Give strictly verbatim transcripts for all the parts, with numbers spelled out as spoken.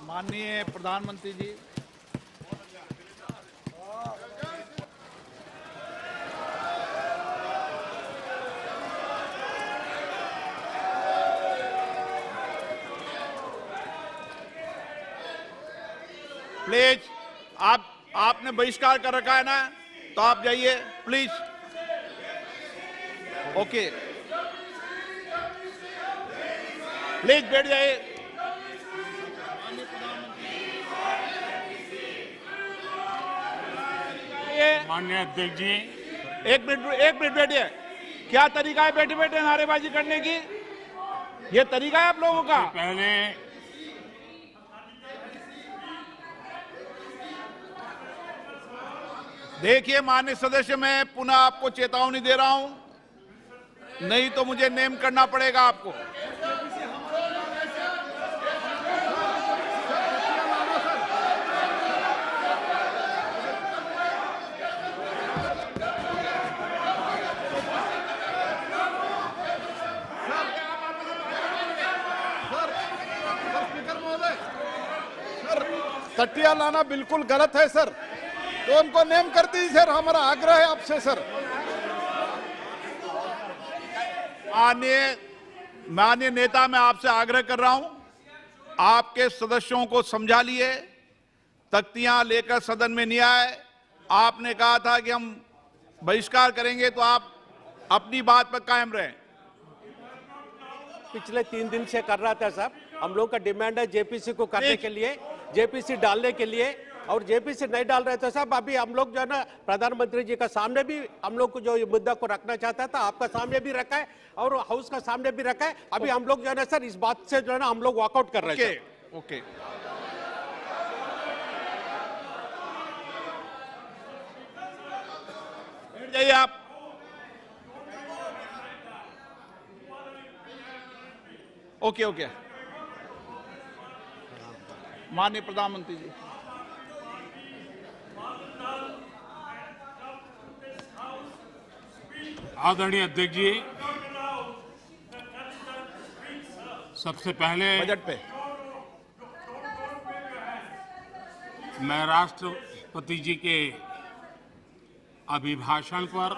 माननीय प्रधानमंत्री जी, प्लीज आप आपने बहिष्कार कर रखा है ना, तो आप जाइए प्लीज। ओके, प्लीज बैठ जाइए। माननीय अध्यक्ष जी, एक मिनट एक मिनट बैठिए। क्या तरीका है बैठे बैठे नारेबाजी करने की? ये तरीका है आप लोगों का? पहले देखिए माननीय सदस्य, मैं पुनः आपको चेतावनी दे रहा हूं, नहीं तो मुझे नेम करना पड़ेगा आपको। तटिया लाना बिल्कुल गलत है सर, तो उनको नेम कर दीजिए सर, हमारा आग्रह है आपसे सर। माननीय माननीय नेता, मैं आपसे आग्रह कर रहा हूं, आपके सदस्यों को समझा लिए, तख्तियां लेकर सदन में नहीं आए। आपने कहा था कि हम बहिष्कार करेंगे, तो आप अपनी बात पर कायम रहें। पिछले तीन दिन से कर रहा था साहब, हम लोग का डिमांड है जेपीसी को करने के लिए, जेपीसी डालने के लिए, और जेपीसी नहीं डाल रहे थे साहब। अभी हम लोग जो है ना प्रधानमंत्री जी का सामने भी हम लोग को जो ये मुद्दा को रखना चाहता था, आपका सामने भी रखा है और हाउस का सामने भी रखा है। अभी हम लोग जो है ना सर इस बात से जो है ना हम लोग वॉकआउट कर रहे हैं। ओके, बैठ जाइए आप। ओके ओके, माननीय प्रधानमंत्री जी। आदरणीय अध्यक्ष जी, सबसे पहले बजट पे मैं राष्ट्रपति जी के अभिभाषण पर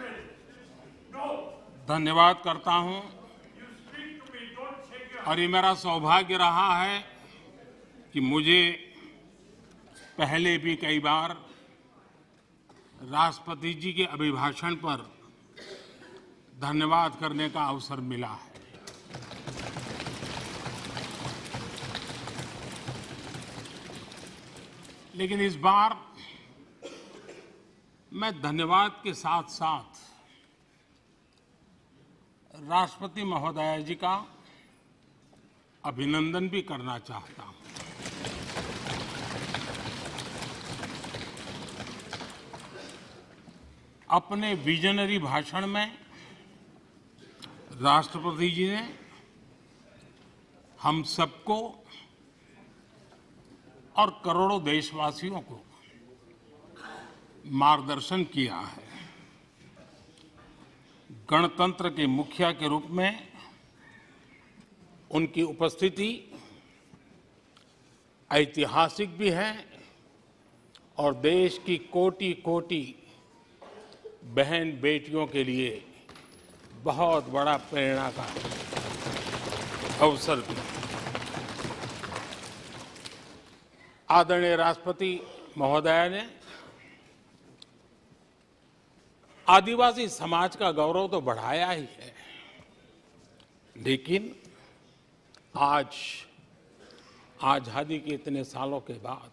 धन्यवाद करता हूं, और ये मेरा सौभाग्य रहा है कि मुझे पहले भी कई बार राष्ट्रपति जी के अभिभाषण पर धन्यवाद करने का अवसर मिला है। लेकिन इस बार मैं धन्यवाद के साथ साथ राष्ट्रपति महोदया जी का अभिनंदन भी करना चाहता हूं। अपने विजनरी भाषण में राष्ट्रपति जी ने हम सबको और करोड़ों देशवासियों को मार्गदर्शन किया है। गणतंत्र के मुखिया के रूप में उनकी उपस्थिति ऐतिहासिक भी है और देश की कोटि कोटि बहन बेटियों के लिए बहुत बड़ा प्रेरणा का अवसर भी। आदरणीय राष्ट्रपति महोदया ने आदिवासी समाज का गौरव तो बढ़ाया ही है, लेकिन आज आजादी के इतने सालों के बाद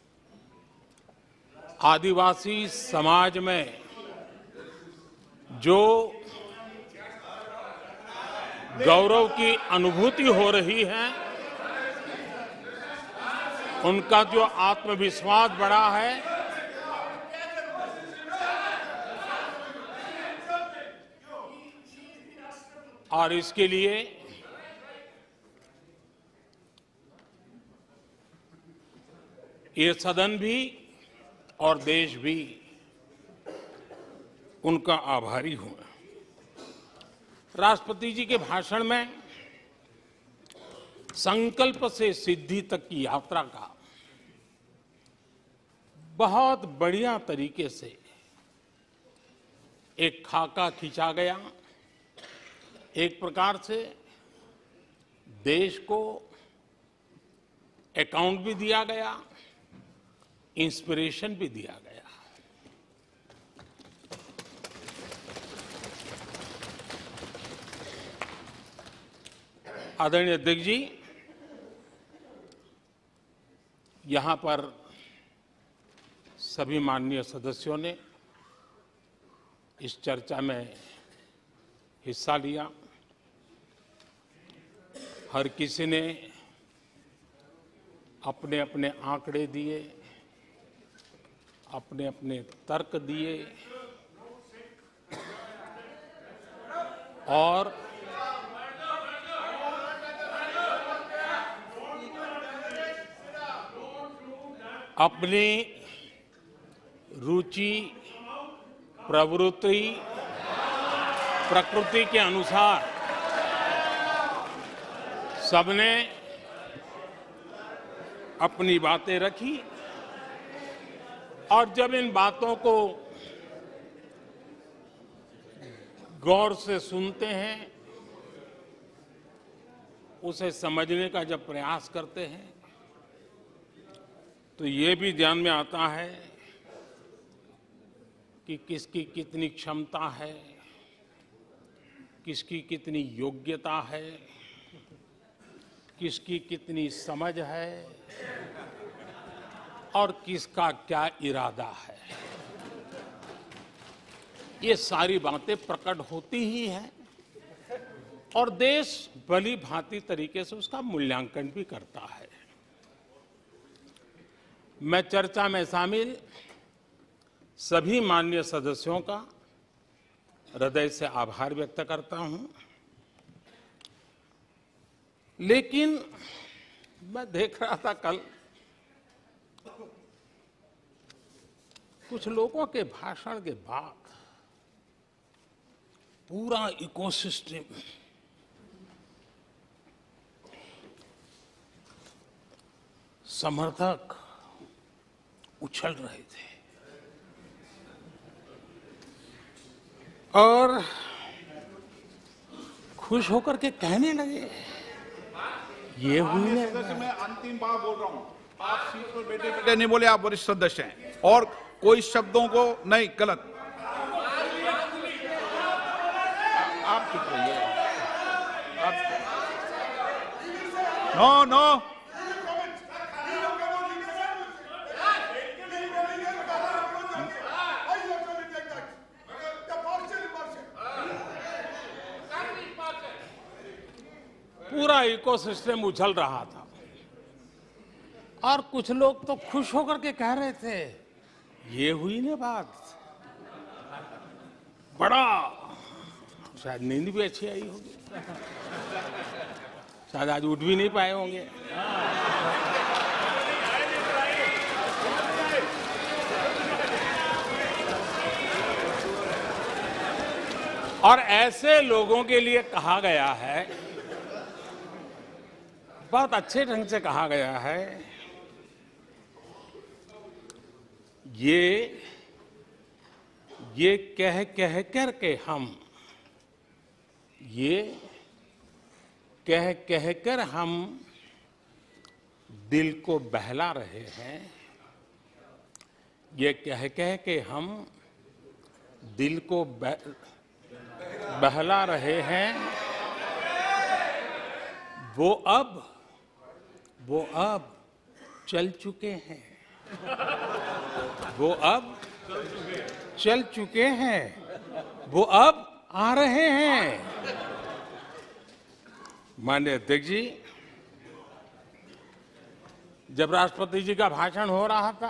आदिवासी समाज में जो गौरव की अनुभूति हो रही है, उनका जो आत्मविश्वास बढ़ा है, और इसके लिए ये सदन भी और देश भी उनका आभारी हूं। राष्ट्रपति जी के भाषण में संकल्प से सिद्धि तक की यात्रा का बहुत बढ़िया तरीके से एक खाका खींचा गया। एक प्रकार से देश को अकाउंट भी दिया गया, इंस्पिरेशन भी दिया गया। आदरणीय अध्यक्ष जी, यहां पर सभी माननीय सदस्यों ने इस चर्चा में हिस्सा लिया। हर किसी ने अपने अपने आंकड़े दिए, अपने अपने तर्क दिए और अपनी रुचि, प्रवृत्ति, प्रकृति के अनुसार सबने अपनी बातें रखी और जब इन बातों को गौर से सुनते हैं, उसे समझने का जब प्रयास करते हैं, तो ये भी ध्यान में आता है कि किसकी कितनी क्षमता है, किसकी कितनी योग्यता है, किसकी कितनी समझ है और किसका क्या इरादा है। ये सारी बातें प्रकट होती ही हैं और देश भली भांति तरीके से उसका मूल्यांकन भी करता है। मैं चर्चा में शामिल सभी माननीय सदस्यों का हृदय से आभार व्यक्त करता हूं, लेकिन मैं देख रहा था कल कुछ लोगों के भाषण के बाद पूरा इकोसिस्टम समर्थक उछल रहे थे और खुश होकर के कहने लगे, ये हुई है। सदस्य, मैं अंतिम बार बोल रहा हूं, आप सीट पर बैठे बैठे नहीं बोले, आप वरिष्ठ सदस्य हैं और कोई शब्दों को नहीं गलत। आप चुप रहिए। नो नो पूरा इकोसिस्टम उछल रहा था और कुछ लोग तो खुश होकर के कह रहे थे, ये हुई ना बात, बड़ा, शायद नींद भी अच्छी आई होगी, शायद आज उठ भी नहीं पाए होंगे। और ऐसे लोगों के लिए कहा गया है, बहुत अच्छे ढंग से कहा गया है, ये ये कह कह कर के हम ये कह कह कर हम दिल को बहला रहे हैं, ये कह कह के हम दिल को बह, बहला रहे हैं, वो अब वो अब चल चुके हैं, वो अब चल चुके हैं, वो अब आ रहे हैं। माननीय अध्यक्ष जी, जब राष्ट्रपति जी का भाषण हो रहा था,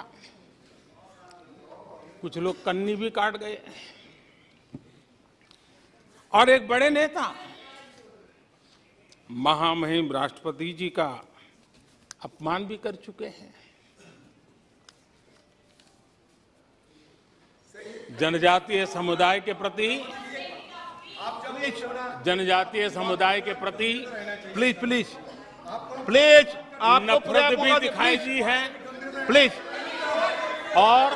कुछ लोग कन्नी भी काट गए और एक बड़े नेता महामहिम राष्ट्रपति जी का अपमान भी कर चुके हैं। जनजातीय समुदाय के प्रति जनजातीय समुदाय के प्रति प्लीज प्लीज प्लीज आपको पूरा नफरत भी मौका दिखाई दीजिए, दी है प्लीज। और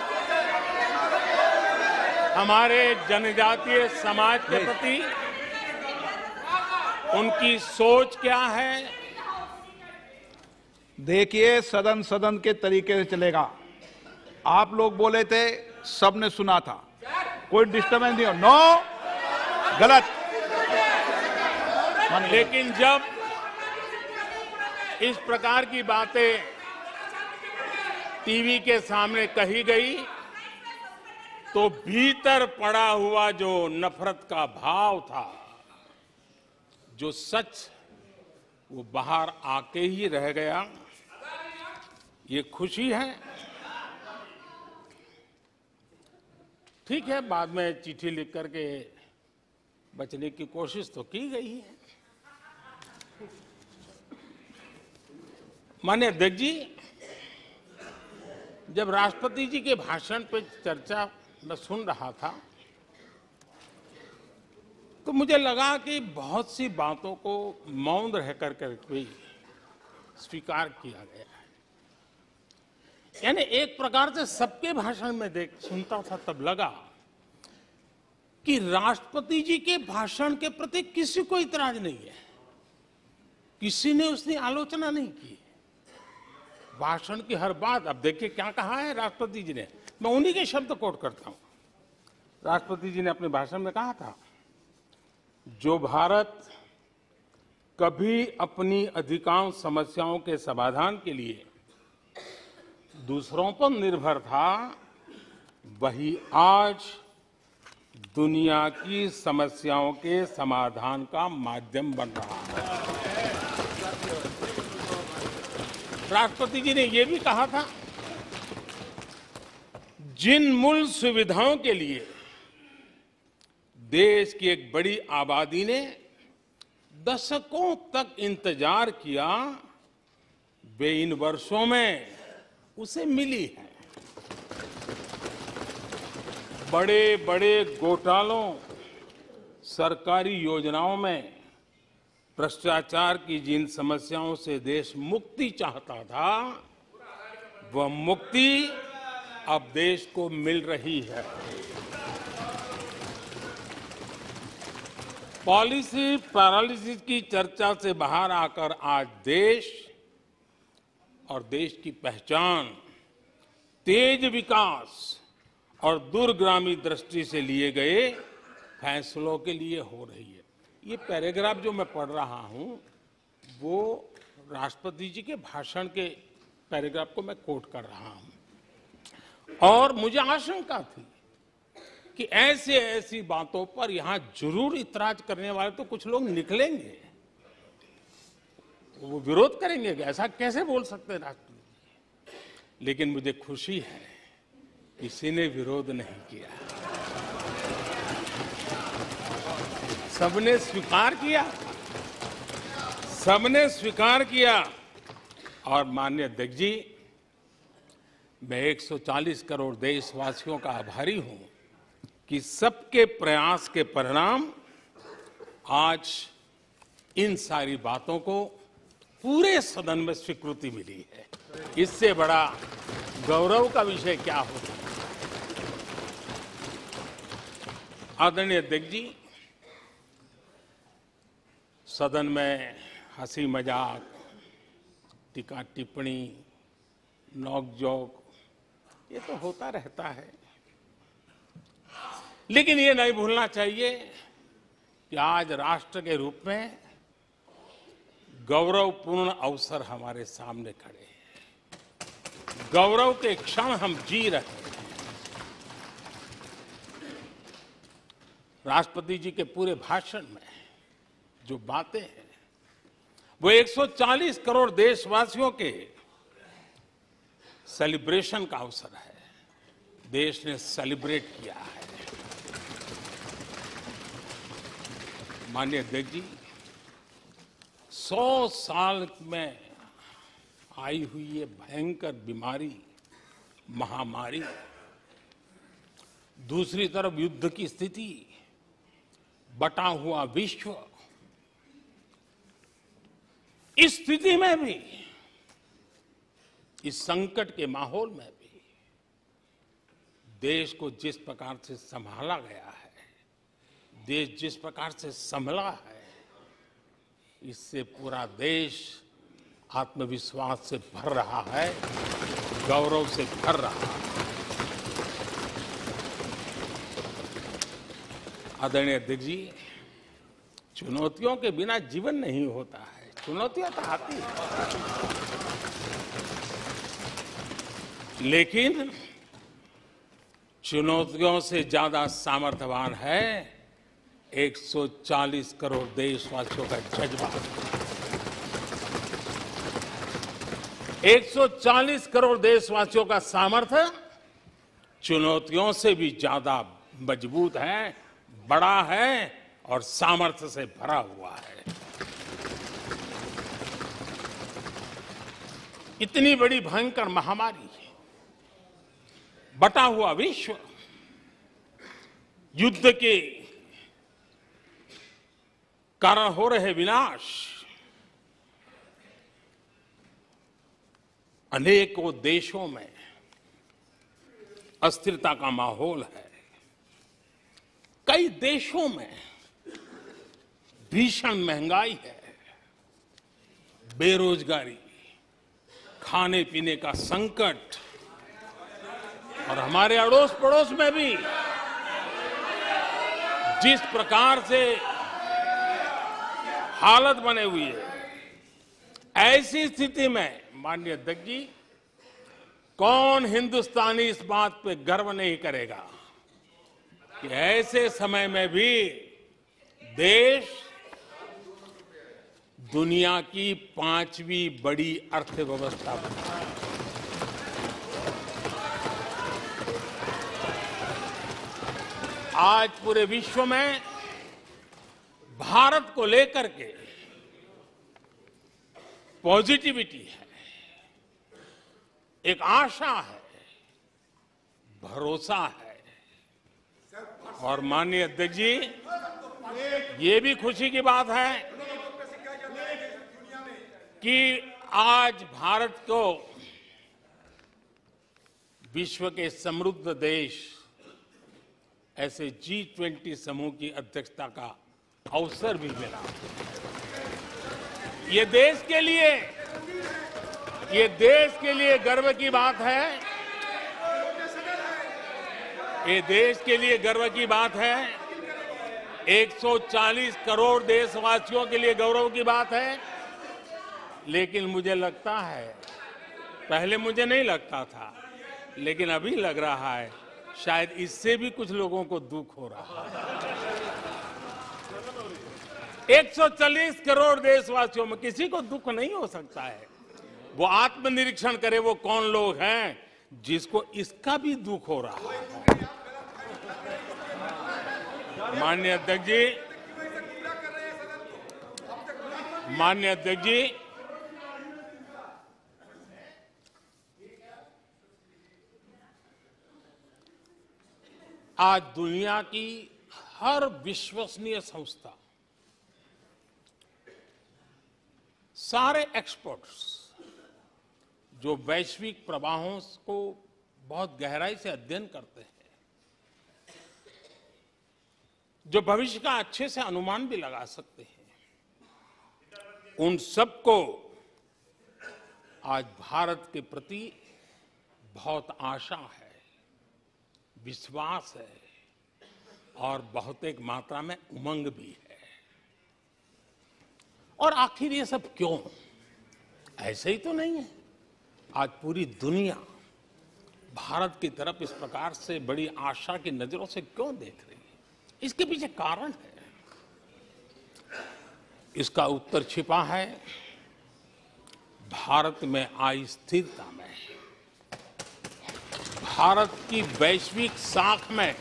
हमारे जनजातीय समाज के प्रति उनकी सोच क्या है। देखिए, सदन सदन के तरीके से चलेगा। आप लोग बोले थे, सबने सुना था, कोई डिस्टर्बेंस नहीं हो। नो, गलत। लेकिन जब इस प्रकार की बातें टीवी के सामने कही गई तो भीतर पड़ा हुआ जो नफरत का भाव था, जो सच, वो बाहर आके ही रह गया। ये खुशी है। ठीक है, बाद में चिट्ठी लिख करके बचने की कोशिश तो की गई है। माननीय अध्यक्ष जी, जब राष्ट्रपति जी के भाषण पे चर्चा मैं सुन रहा था तो मुझे लगा कि बहुत सी बातों को मौन रह कर के भी स्वीकार किया गया है। यानी एक प्रकार से सबके भाषण में देख सुनता था तब लगा कि राष्ट्रपति जी के भाषण के प्रति किसी को इतराज नहीं है, किसी ने उसकी आलोचना नहीं की। भाषण की हर बात, अब देखिए क्या कहा है राष्ट्रपति जी ने, मैं उन्हीं के शब्द कोट करता हूं। राष्ट्रपति जी ने अपने भाषण में कहा था, जो भारत कभी अपनी अधिकांश समस्याओं के समाधान के लिए दूसरों पर निर्भर था, वही आज दुनिया की समस्याओं के समाधान का माध्यम बन रहा है। राष्ट्रपति जी ने यह भी कहा था, जिन मूल सुविधाओं के लिए देश की एक बड़ी आबादी ने दशकों तक इंतजार किया, वे इन वर्षों में उसे मिली है। बड़े बड़े घोटालों, सरकारी योजनाओं में भ्रष्टाचार की जिन समस्याओं से देश मुक्ति चाहता था, वह मुक्ति अब देश को मिल रही है। पॉलिसी पैरालिसिस की चर्चा से बाहर आकर आज देश और देश की पहचान तेज विकास और दूरगामी दृष्टि से लिए गए फैसलों के लिए हो रही है। ये पैराग्राफ जो मैं पढ़ रहा हूं वो राष्ट्रपति जी के भाषण के पैराग्राफ को मैं कोट कर रहा हूं। और मुझे आशंका थी कि ऐसे ऐसी बातों पर यहां जरूर इतराज करने वाले तो कुछ लोग निकलेंगे, वो विरोध करेंगे कि ऐसा कैसे बोल सकते हैं राष्ट्रपति। लेकिन मुझे खुशी है किसी ने विरोध नहीं किया, सबने स्वीकार किया, सबने स्वीकार किया। और माननीय अध्यक्ष जी, मैं एक सौ चालीस करोड़ देशवासियों का आभारी हूं कि सबके प्रयास के परिणाम आज इन सारी बातों को पूरे सदन में स्वीकृति मिली है। इससे बड़ा गौरव का विषय क्या हो सकता है। आदरणीय अध्यक्ष जी, सदन में हंसी मजाक, टीका टिप्पणी, नोक-झोंक, ये तो होता रहता है। लेकिन ये नहीं भूलना चाहिए कि आज राष्ट्र के रूप में गौरवपूर्ण अवसर हमारे सामने खड़े हैं। गौरव के क्षण हम जी रहे हैं। राष्ट्रपति जी के पूरे भाषण में जो बातें हैं वो एक सौ चालीस करोड़ देशवासियों के सेलिब्रेशन का अवसर है। देश ने सेलिब्रेट किया है। माननीय अध्यक्ष जी, सौ साल में आई हुई ये भयंकर बीमारी, महामारी, दूसरी तरफ युद्ध की स्थिति, बटा हुआ विश्व, इस स्थिति में भी, इस संकट के माहौल में भी देश को जिस प्रकार से संभाला गया है, देश जिस प्रकार से संभला है, इससे पूरा देश आत्मविश्वास से भर रहा है, गौरव से भर रहा है। आदरणीय अध्यक्ष जी, चुनौतियों के बिना जीवन नहीं होता है, चुनौतियां तो आती हैं, लेकिन चुनौतियों से ज्यादा सामर्थ्यवान है एक सौ चालीस करोड़ देशवासियों का जज्बा। एक सौ चालीस करोड़ देशवासियों का सामर्थ्य चुनौतियों से भी ज्यादा मजबूत है, बड़ा है और सामर्थ्य से भरा हुआ है। इतनी बड़ी भयंकर महामारी, बटा हुआ विश्व, युद्ध के कारण हो रहे विनाश, अनेकों देशों में अस्थिरता का माहौल है, कई देशों में भीषण महंगाई है, बेरोजगारी, खाने पीने का संकट, और हमारे अड़ोस पड़ोस में भी जिस प्रकार से हालत बने हुई है, ऐसी स्थिति में माननीय अध्यक्ष जी, कौन हिंदुस्तानी इस बात पे गर्व नहीं करेगा कि ऐसे समय में भी देश दुनिया की पांचवी बड़ी अर्थव्यवस्था बना है। आज पूरे विश्व में भारत को लेकर के पॉजिटिविटी है, एक आशा है, भरोसा है। और माननीय अध्यक्ष जी, ये भी खुशी की बात है कि आज भारत को विश्व के समृद्ध देश ऐसे जी ट्वेंटी समूह की अध्यक्षता का अवसर भी मिला। ये देश के लिए ये देश के लिए गर्व की बात है, ये देश के लिए गर्व की बात है, एक सौ चालीस करोड़ देशवासियों के लिए गौरव की बात है। लेकिन मुझे लगता है, पहले मुझे नहीं लगता था, लेकिन अभी लग रहा है शायद इससे भी कुछ लोगों को दुख हो रहा है। एक सौ चालीस करोड़ देशवासियों में किसी को दुख नहीं हो सकता है। वो आत्मनिरीक्षण करे, वो कौन लोग हैं जिसको इसका भी दुख हो रहा है। माननीय अध्यक्ष जी, माननीय अध्यक्ष जी, आज दुनिया की हर विश्वसनीय संस्था, सारे एक्सपर्ट्स जो वैश्विक प्रवाहों को बहुत गहराई से अध्ययन करते हैं, जो भविष्य का अच्छे से अनुमान भी लगा सकते हैं, उन सबको आज भारत के प्रति बहुत आशा है, विश्वास है और बहुत एक मात्रा में उमंग भी है। और आखिर ये सब क्यों? ऐसे ही तो नहीं है। आज पूरी दुनिया भारत की तरफ इस प्रकार से बड़ी आशा की नजरों से क्यों देख रही है? इसके पीछे कारण है। इसका उत्तर छिपा है भारत में आई स्थिरता में, भारत की वैश्विक साख में,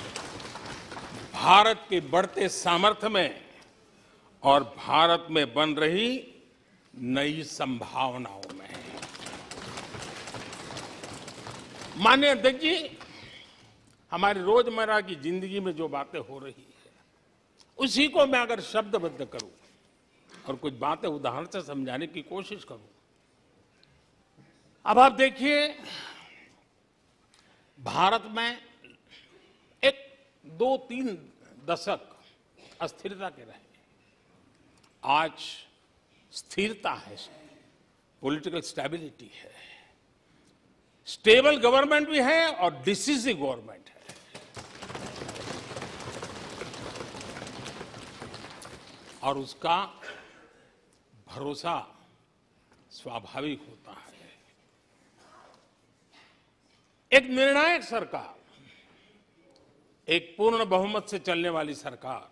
भारत के बढ़ते सामर्थ्य में और भारत में बन रही नई संभावनाओं में। माननीय अध्यक्ष जी, हमारी रोजमर्रा की जिंदगी में जो बातें हो रही है, उसी को मैं अगर शब्दबद्ध करूं और कुछ बातें उदाहरण से समझाने की कोशिश करूं। अब आप देखिए, भारत में एक दो तीन दशक अस्थिरता के रहे, आज स्थिरता है, पॉलिटिकल स्टेबिलिटी है, स्टेबल गवर्नमेंट भी है और डिसिसिव गवर्नमेंट है। और उसका भरोसा स्वाभाविक होता है। एक निर्णायक सरकार, एक पूर्ण बहुमत से चलने वाली सरकार,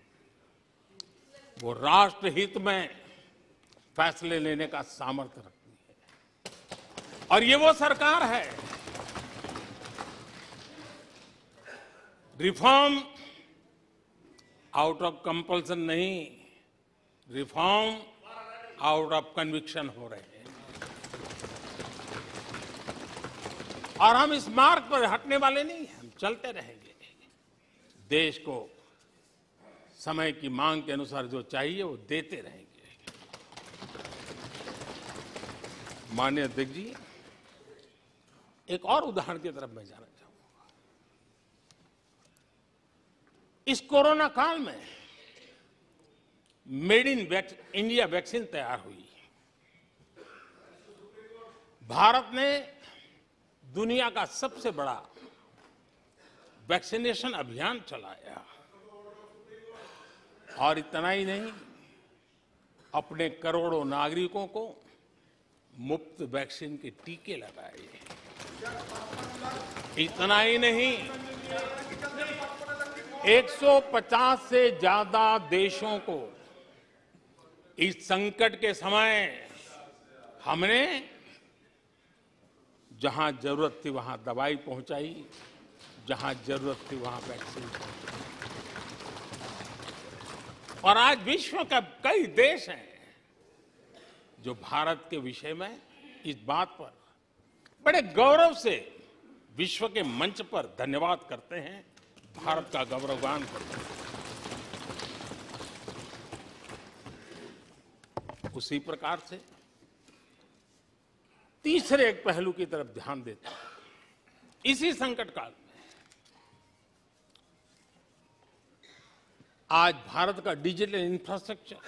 वो राष्ट्र हित में फैसले लेने का सामर्थ्य रखती है। और ये वो सरकार है, रिफॉर्म आउट ऑफ कंपल्सन नहीं, रिफॉर्म आउट ऑफ कन्विक्शन हो रहे हैं। और हम इस मार्ग पर हटने वाले नहीं हैं, हम चलते रहेंगे। देश को समय की मांग के अनुसार जो चाहिए वो देते रहेंगे। माननीय अध्यक्ष जी, एक और उदाहरण की तरफ मैं जाना चाहूंगा। इस कोरोना काल में मेड इन इंडिया वैक्सीन तैयार हुई। भारत ने दुनिया का सबसे बड़ा वैक्सीनेशन अभियान चलाया। और इतना ही नहीं, अपने करोड़ों नागरिकों को मुफ्त वैक्सीन के टीके लगाए। इतना ही नहीं, एक सौ पचास से ज्यादा देशों को इस संकट के समय हमने जहां जरूरत थी वहां दवाई पहुंचाई, जहां जरूरत थी वहां वैक्सीन पहुंचाई। और आज विश्व के कई देश हैं जो भारत के विषय में इस बात पर बड़े गौरव से विश्व के मंच पर धन्यवाद करते हैं, भारत का गौरवगान करते हैं। उसी प्रकार से तीसरे एक पहलू की तरफ ध्यान देते हैं। इसी संकट काल में आज भारत का डिजिटल इंफ्रास्ट्रक्चर,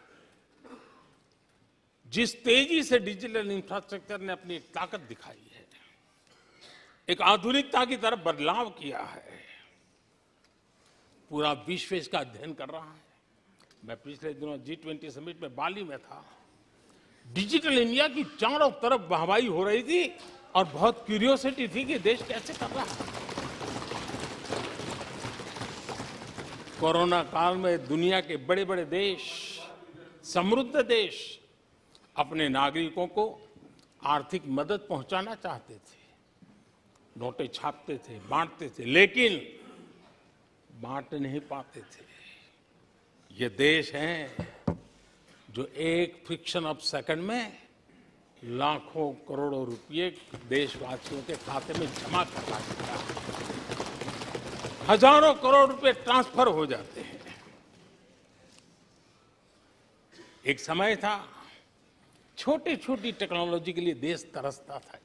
जिस तेजी से डिजिटल इंफ्रास्ट्रक्चर ने अपनी एक ताकत दिखाई है, एक आधुनिकता की तरफ बदलाव किया है, पूरा विश्व इसका अध्ययन कर रहा है। मैं पिछले दिनों जी ट्वेंटी समिट में बाली में था। डिजिटल इंडिया की चारों तरफ वाहवाही हो रही थी और बहुत क्यूरियोसिटी थी कि देश कैसे कर रहा है। कोरोना काल में दुनिया के बड़े बड़े देश, समृद्ध देश, अपने नागरिकों को आर्थिक मदद पहुंचाना चाहते थे, नोटें छापते थे, बांटते थे, लेकिन बांट नहीं पाते थे। ये देश हैं जो एक फ्रिक्शन ऑफ सेकंड में लाखों करोड़ों रुपए देशवासियों के खाते में जमा करवा देता है। हजारों करोड़ रुपए ट्रांसफर हो जाते हैं। एक समय था छोटी छोटी टेक्नोलॉजी के लिए देश तरसता था।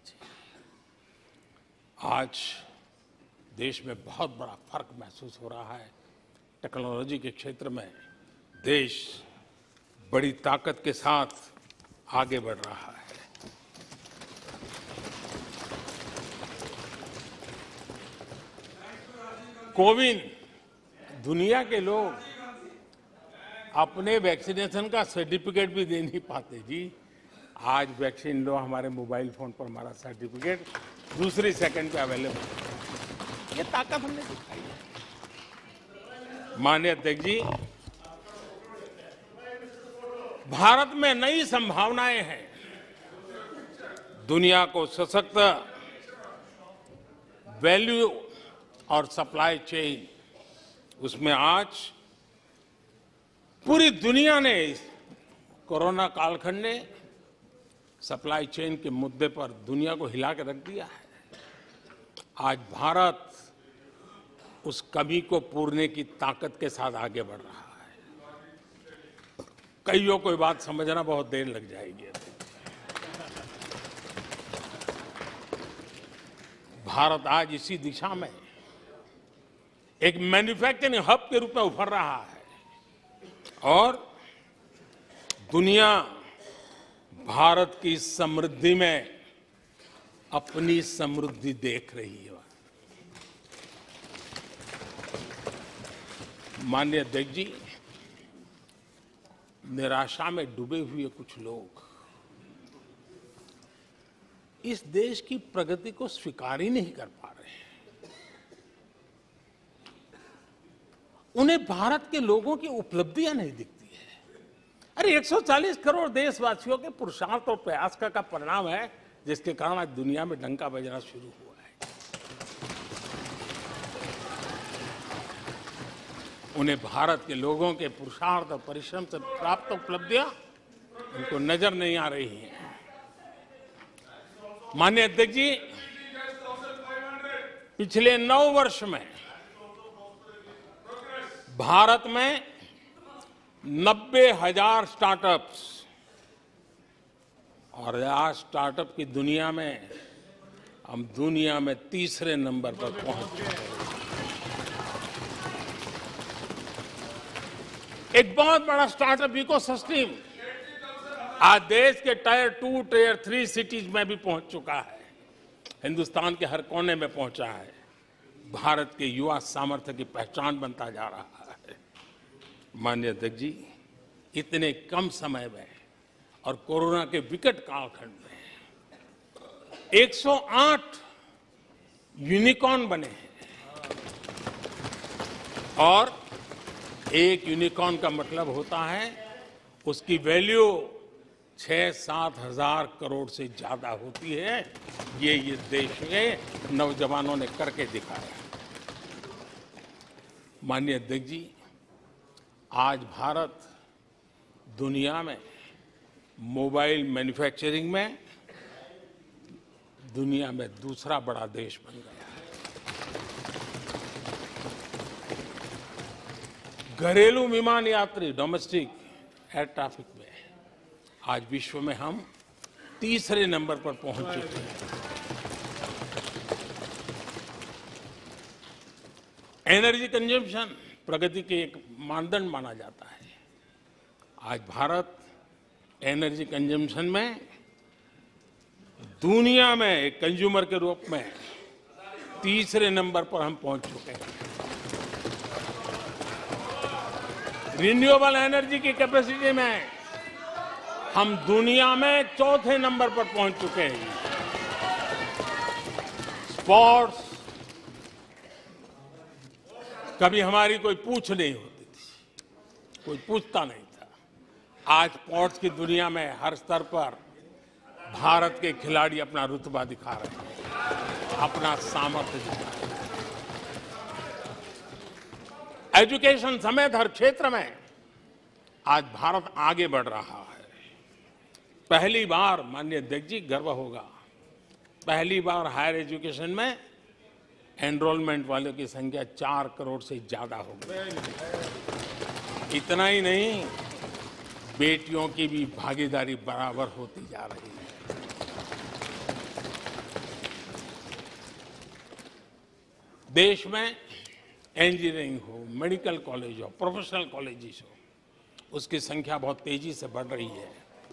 आज देश में बहुत बड़ा फर्क महसूस हो रहा है। टेक्नोलॉजी के क्षेत्र में देश बड़ी ताकत के साथ आगे बढ़ रहा है। कोविन, दुनिया के लोग अपने वैक्सीनेशन का सर्टिफिकेट भी दे नहीं पाते जी। आज वैक्सीन लो, हमारे मोबाइल फोन पर हमारा सर्टिफिकेट दूसरी सेकंड पे अवेलेबल है। ये ताकत हमने दिखाई है। माननीय अध्यक्ष जी, भारत में नई संभावनाएं हैं। दुनिया को सशक्त वैल्यू और सप्लाई चेन, उसमें आज पूरी दुनिया ने कोरोना कालखंड ने सप्लाई चेन के मुद्दे पर दुनिया को हिला के रख दिया है। आज भारत उस कमी को पूरने की ताकत के साथ आगे बढ़ रहा है। कईयों को ये बात समझना बहुत देर लग जाएगी। भारत आज इसी दिशा में एक मैन्युफैक्चरिंग हब के रूप में उभर रहा है और दुनिया भारत की समृद्धि में अपनी समृद्धि देख रही है। माननीय अध्यक्ष जी, निराशा में डूबे हुए कुछ लोग इस देश की प्रगति को स्वीकार ही नहीं कर पा रहे हैं। उन्हें भारत के लोगों की उपलब्धियां नहीं दिखती है। अरे एक सौ चालीस करोड़ देशवासियों के पुरुषार्थ और प्रयास का, का परिणाम है, जिसके कारण आज दुनिया में डंका बजना शुरू हुआ है। उन्हें भारत के लोगों के पुरुषार्थ और परिश्रम से प्राप्त उपलब्धियां उनको नजर नहीं आ रही हैं। माननीय अध्यक्ष जी, पिछले नौ वर्ष में भारत में नब्बे हजार स्टार्टअप्स और आज स्टार्टअप की दुनिया में हम दुनिया में तीसरे नंबर पर पहुंच चुके हैं। एक बहुत बड़ा स्टार्टअप इकोसिस्टम आज देश के tier two tier three cities में भी पहुंच चुका है। हिंदुस्तान के हर कोने में पहुंचा है। भारत के युवा सामर्थ्य की पहचान बनता जा रहा है। माननीय अध्यक्ष जी, इतने कम समय में और कोरोना के विकट कालखंड में एक सौ आठ यूनिकॉर्न बने हैं और एक यूनिकॉर्न का मतलब होता है उसकी वैल्यू छह सात हजार करोड़ से ज्यादा होती है। ये ये देश के नौजवानों ने करके दिखाया। माननीय अध्यक्ष जी, आज भारत दुनिया में मोबाइल मैन्युफैक्चरिंग में दुनिया में दूसरा बड़ा देश बन गया है। घरेलू विमान यात्री डोमेस्टिक एयर ट्रैफिक में आज विश्व में हम तीसरे नंबर पर पहुंच चुके हैं। एनर्जी कंजम्पशन प्रगति के एक मानदंड माना जाता है। आज भारत एनर्जी कंजम्पशन में दुनिया में एक कंज्यूमर के रूप में तीसरे नंबर पर हम पहुंच चुके हैं। रिन्यूएबल एनर्जी की कैपेसिटी में हम दुनिया में चौथे नंबर पर पहुंच चुके हैं। स्पोर्ट्स कभी हमारी कोई पूछ नहीं होती थी, कोई पूछता नहीं था। आज स्पोर्ट्स की दुनिया में हर स्तर पर भारत के खिलाड़ी अपना रुतबा दिखा रहे हैं, अपना सामर्थ्य दिखा रहे हैं। एजुकेशन समेत हर क्षेत्र में आज भारत आगे बढ़ रहा है। पहली बार, माननीय अध्यक्ष जी, गर्व होगा, पहली बार हायर एजुकेशन में एनरोलमेंट वालों की संख्या चार करोड़ से ज्यादा हो गई। इतना ही नहीं, बेटियों की भी भागीदारी बराबर होती जा रही है। देश में इंजीनियरिंग हो, मेडिकल कॉलेज हो, प्रोफेशनल कॉलेजेस हो, उसकी संख्या बहुत तेजी से बढ़ रही है।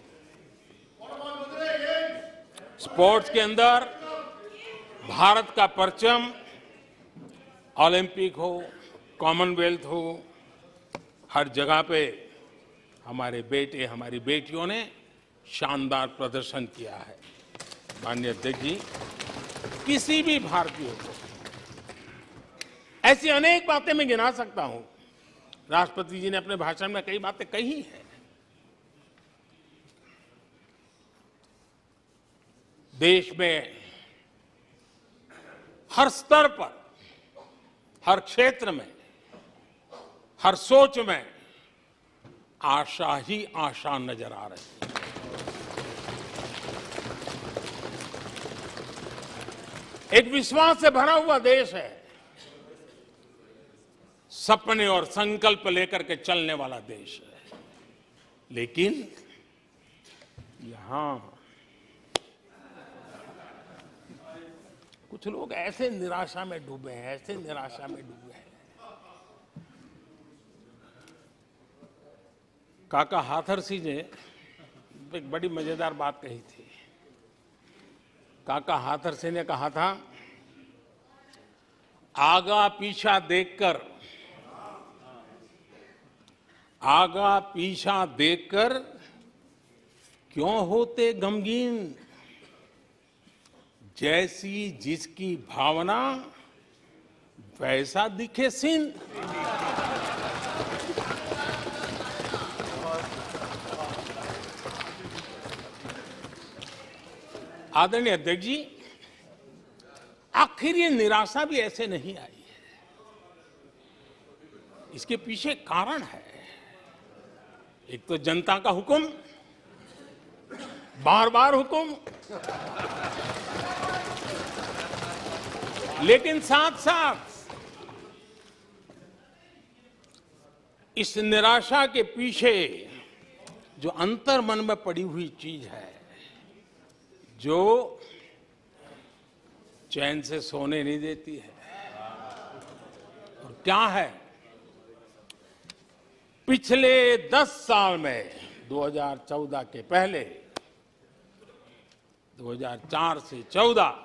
स्पोर्ट्स के अंदर भारत का परचम ओलंपिक हो, कॉमनवेल्थ हो, हर जगह पे हमारे बेटे, हमारी बेटियों ने शानदार प्रदर्शन किया है। माननीय अध्यक्ष जी, किसी भी भारतीय को ऐसी अनेक बातें मैं गिना सकता हूं। राष्ट्रपति जी ने अपने भाषण में कई बातें कही हैं। देश में हर स्तर पर, हर क्षेत्र में, हर सोच में आशा ही आशा नजर आ रही है। एक विश्वास से भरा हुआ देश है, सपने और संकल्प लेकर के चलने वाला देश है। लेकिन यहां कुछ लोग ऐसे निराशा में डूबे हैं, ऐसे निराशा में डूबे हैं। काका हाथरसी ने एक बड़ी मजेदार बात कही थी। काका हाथरसी ने कहा था, आगा पीछा देखकर आगा पीछा देखकर क्यों होते गमगीन, जैसी जिसकी भावना वैसा दिखे सीन। आदरणीय अध्यक्ष जी, आखिर ये निराशा भी ऐसे नहीं आई है, इसके पीछे कारण है। एक तो जनता का हुक्म, बार बार हुक्म, लेकिन साथ साथ इस निराशा के पीछे जो अंतर मन में पड़ी हुई चीज है, जो चैन से सोने नहीं देती है, और क्या है, पिछले दस साल में दो हज़ार चौदह के पहले दो हज़ार चार से चौदह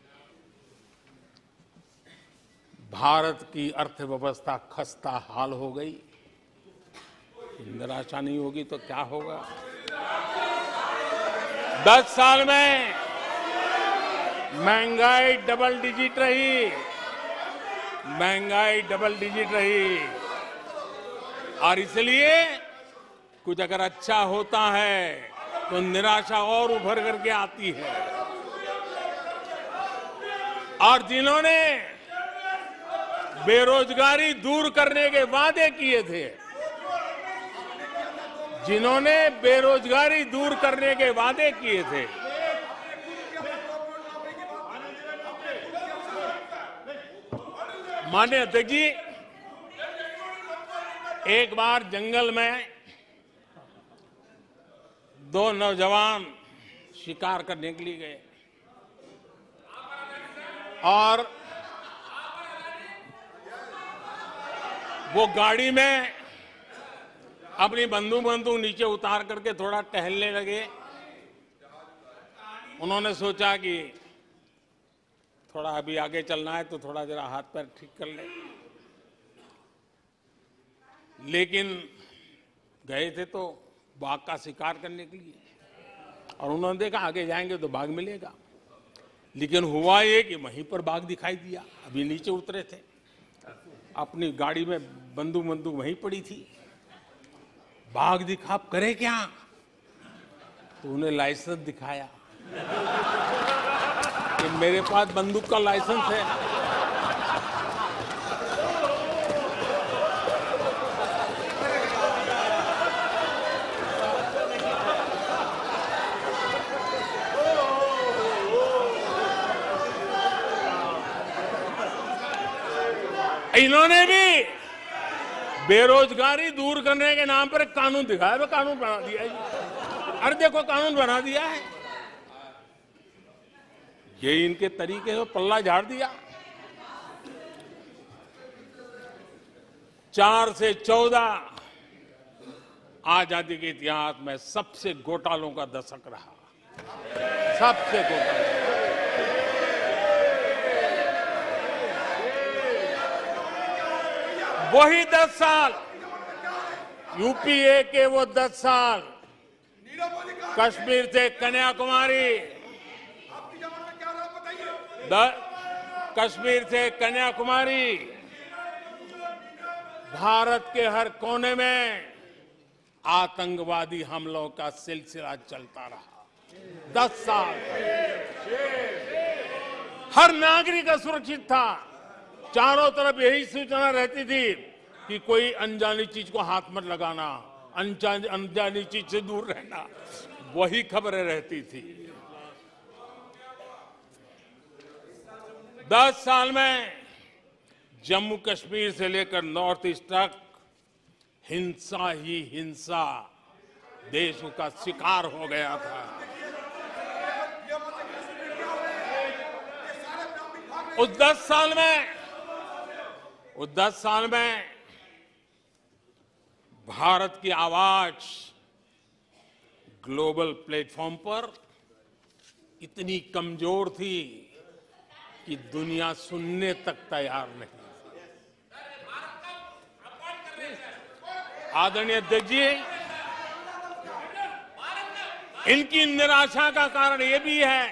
भारत की अर्थव्यवस्था खस्ता हाल हो गई। निराशा नहीं होगी तो क्या होगा? दस साल में महंगाई डबल डिजिट रही, महंगाई डबल डिजिट रही, और इसलिए कुछ अगर अच्छा होता है तो निराशा और उभर करके आती है। और जिन्होंने बेरोजगारी दूर करने के वादे किए थे, जिन्होंने बेरोजगारी दूर करने के वादे किए थे, माननीय अध्यक्ष जी, एक बार जंगल में दो नौजवान शिकार करने के लिए गए और वो गाड़ी में अपनी बंदूक बंदूक नीचे उतार करके थोड़ा टहलने लगे। उन्होंने सोचा कि थोड़ा अभी आगे चलना है तो थोड़ा जरा हाथ पैर ठीक कर ले, लेकिन गए थे तो बाघ का शिकार करने के लिए, और उन्होंने देखा आगे जाएंगे तो बाघ मिलेगा, लेकिन हुआ ये कि वहीं पर बाघ दिखाई दिया। अभी नीचे उतरे थे, अपनी गाड़ी में बंदूक बंदूक वहीं पड़ी थी, बाघ दिखा, अब करे क्या? तो उन्हें लाइसेंस दिखाया कि मेरे पास बंदूक का लाइसेंस है। इन्होंने भी बेरोजगारी दूर करने के नाम पर एक कानून दिखाया, वो कानून बना दिया है। अरे देखो कानून बना दिया है, ये इनके तरीके से पल्ला झाड़ दिया। चार से चौदह आजादी के इतिहास में सबसे घोटालों का दशक रहा, सबसे घोटाला। वही दस साल, यूपीए के वो दस साल, कश्मीर से कन्याकुमारी, कश्मीर से कन्याकुमारी, भारत के हर कोने में आतंकवादी हमलों का सिलसिला चलता रहा। दस साल हर नागरिक असुरक्षित था, चारों तरफ यही सूचना रहती थी कि कोई अनजानी चीज को हाथ मत लगाना, अनजानी चीज से दूर रहना, वही खबरें रहती थी। दस साल में जम्मू कश्मीर से लेकर नॉर्थ ईस्ट तक हिंसा ही हिंसा, देश उसका शिकार हो गया था। उस दस साल में उस दस साल में भारत की आवाज ग्लोबल प्लेटफॉर्म पर इतनी कमजोर थी कि दुनिया सुनने तक तैयार नहीं थी। आदरणीय अध्यक्ष जी, इनकी निराशा का कारण ये भी है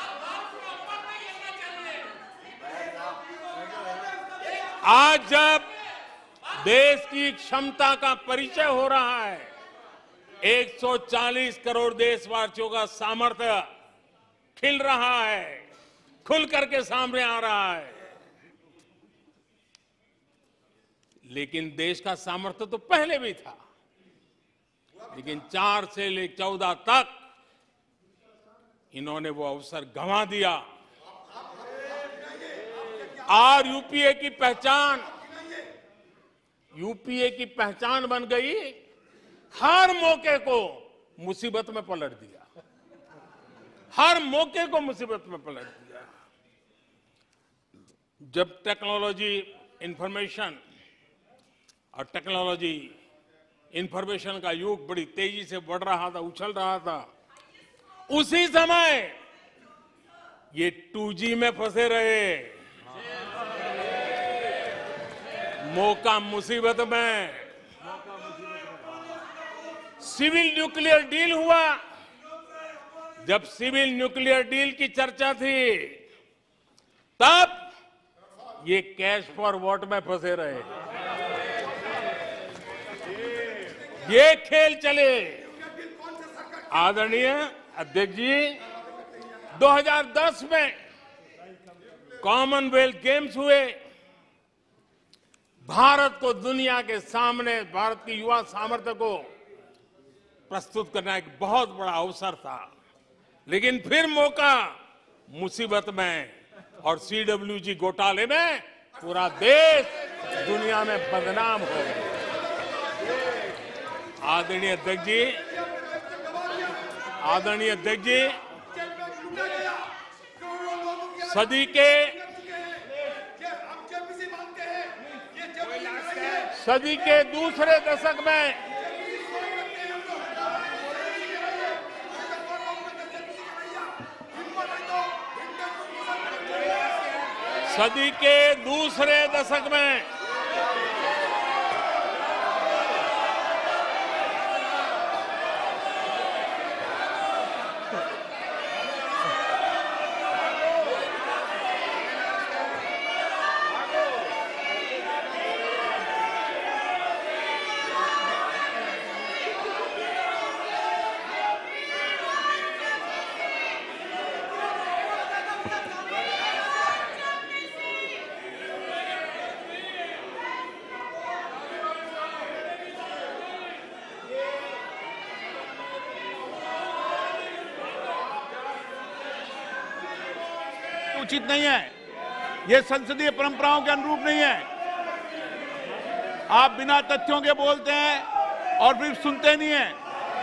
आज जब देश की क्षमता का परिचय हो रहा है, एक सौ चालीस करोड़ देशवासियों का सामर्थ्य खिल रहा है, खुल करके सामने आ रहा है। लेकिन देश का सामर्थ्य तो पहले भी था, लेकिन चार से लेकर चौदह तक इन्होंने वो अवसर गंवा दिया। और यूपीए की पहचान यूपीए की पहचान बन गई, हर मौके को मुसीबत में पलट दिया, हर मौके को मुसीबत में पलट दिया। जब टेक्नोलॉजी इंफॉर्मेशन और टेक्नोलॉजी इंफॉर्मेशन का युग बड़ी तेजी से बढ़ रहा था, उछल रहा था, उसी समय ये टू जी में फंसे रहे। मौका मुसीबत में। सिविल न्यूक्लियर डील हुआ। जब सिविल न्यूक्लियर डील की चर्चा थी, तब ये कैश फॉर वॉट में फंसे रहे। ये खेल चले। आदरणीय अध्यक्ष जी, दो हज़ार दस में कॉमनवेल्थ गेम्स हुए। भारत को दुनिया के सामने, भारत की युवा सामर्थ्य को प्रस्तुत करना एक बहुत बड़ा अवसर था, लेकिन फिर मौका मुसीबत में और सीडब्ल्यूजी घोटाले में पूरा देश दुनिया में बदनाम हो गया। आदरणीय अध्यक्ष जी, आदरणीय अध्यक्ष जी, सदी के सदी के दूसरे दशक में सदी के दूसरे दशक में उचित नहीं है, यह संसदीय परंपराओं के अनुरूप नहीं है। आप बिना तथ्यों के बोलते हैं और फिर सुनते नहीं हैं।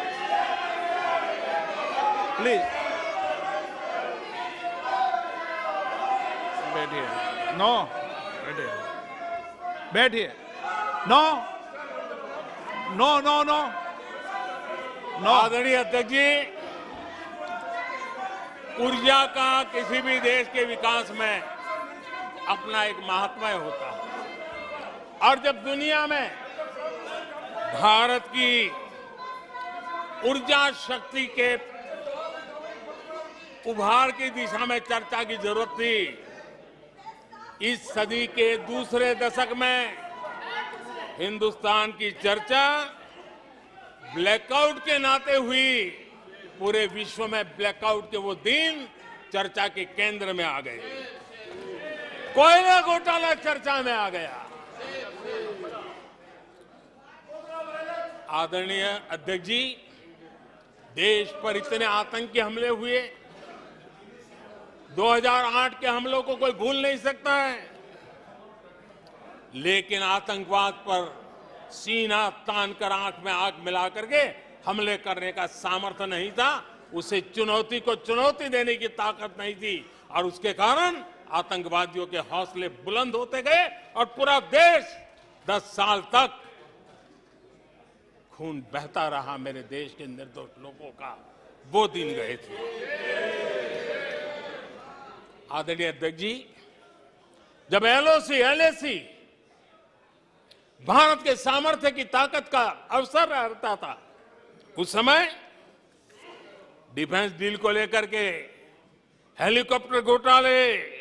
प्लीज बैठिए। नो, बैठिए बैठिए। No no no no no. आदरणीय अध्यक्ष जी, ऊर्जा का किसी भी देश के विकास में अपना एक महात्म्य होता है, और जब दुनिया में भारत की ऊर्जा शक्ति के उभार की दिशा में चर्चा की जरूरत थी, इस सदी के दूसरे दशक में हिंदुस्तान की चर्चा ब्लैकआउट के नाते हुई। पूरे विश्व में ब्लैकआउट के वो दिन चर्चा के केंद्र में आ गए। कोयला घोटाला चर्चा में आ गया। आदरणीय अध्यक्ष जी, देश पर इतने आतंकी हमले हुए। दो हज़ार आठ के हमलों को कोई भूल नहीं सकता है, लेकिन आतंकवाद पर सीना तान कर, आंख में आंख मिला करके हमले करने का सामर्थ्य नहीं था, उसे चुनौती को चुनौती देने की ताकत नहीं थी, और उसके कारण आतंकवादियों के हौसले बुलंद होते गए और पूरा देश दस साल तक खून बहता रहा मेरे देश के निर्दोष लोगों का। वो दिन गए थे। आदरणीय अध्यक्ष जी, जब एलओसी एलएसी भारत के सामर्थ्य की ताकत का अवसर रहता था, उस समय डिफेंस डील को लेकर के हेलीकॉप्टर घोटाले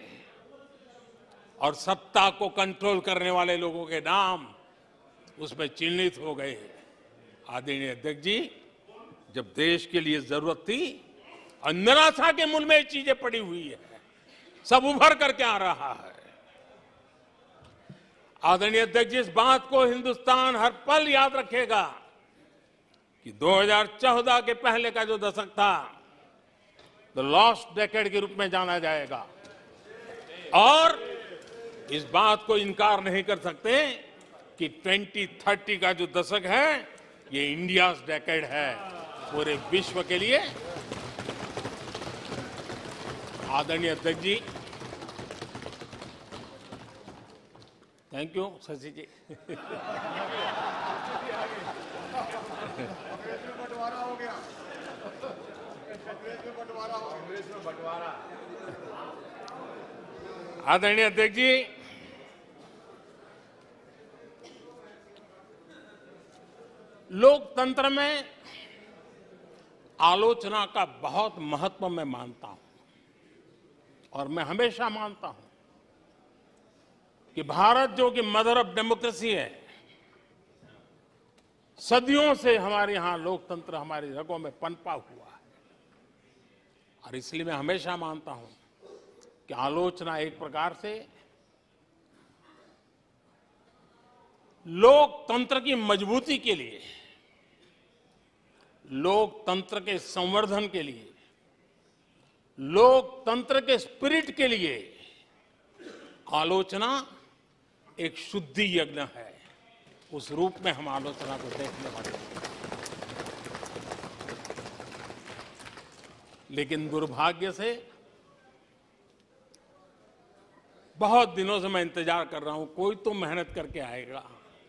और सत्ता को कंट्रोल करने वाले लोगों के नाम उसमें चिन्हित हो गए। आदरणीय अध्यक्ष जी, जब देश के लिए जरूरत थी और निराशा के मूल में ये चीजें पड़ी हुई है, सब उभर करके आ रहा है। आदरणीय अध्यक्ष जी, इस बात को हिंदुस्तान हर पल याद रखेगा कि दो हज़ार चौदह के पहले का जो दशक था, द लॉस्ट डेकेड के रूप में जाना जाएगा, और इस बात को इनकार नहीं कर सकते कि ट्वेंटी थर्टी का जो दशक है, ये इंडिया डेकेड है पूरे विश्व के लिए। आदरणीय अध्यक्ष जी, थैंक यू शशि जी। आदरणीय अध्यक्ष जी, लोकतंत्र में आलोचना का बहुत महत्व मैं मानता हूं, और मैं हमेशा मानता हूं कि भारत जो कि मदर ऑफ डेमोक्रेसी है, सदियों से हमारे यहां लोकतंत्र हमारी रगों में पनपा हुआ है, और इसलिए मैं हमेशा मानता हूं कि आलोचना एक प्रकार से लोकतंत्र की मजबूती के लिए, लोकतंत्र के संवर्धन के लिए, लोकतंत्र के स्पिरिट के लिए आलोचना एक शुद्धि यज्ञ है। उस रूप में हम आलोचना को देखने वाले हैं। लेकिन दुर्भाग्य से बहुत दिनों से मैं इंतजार कर रहा हूं, कोई तो मेहनत करके आएगा,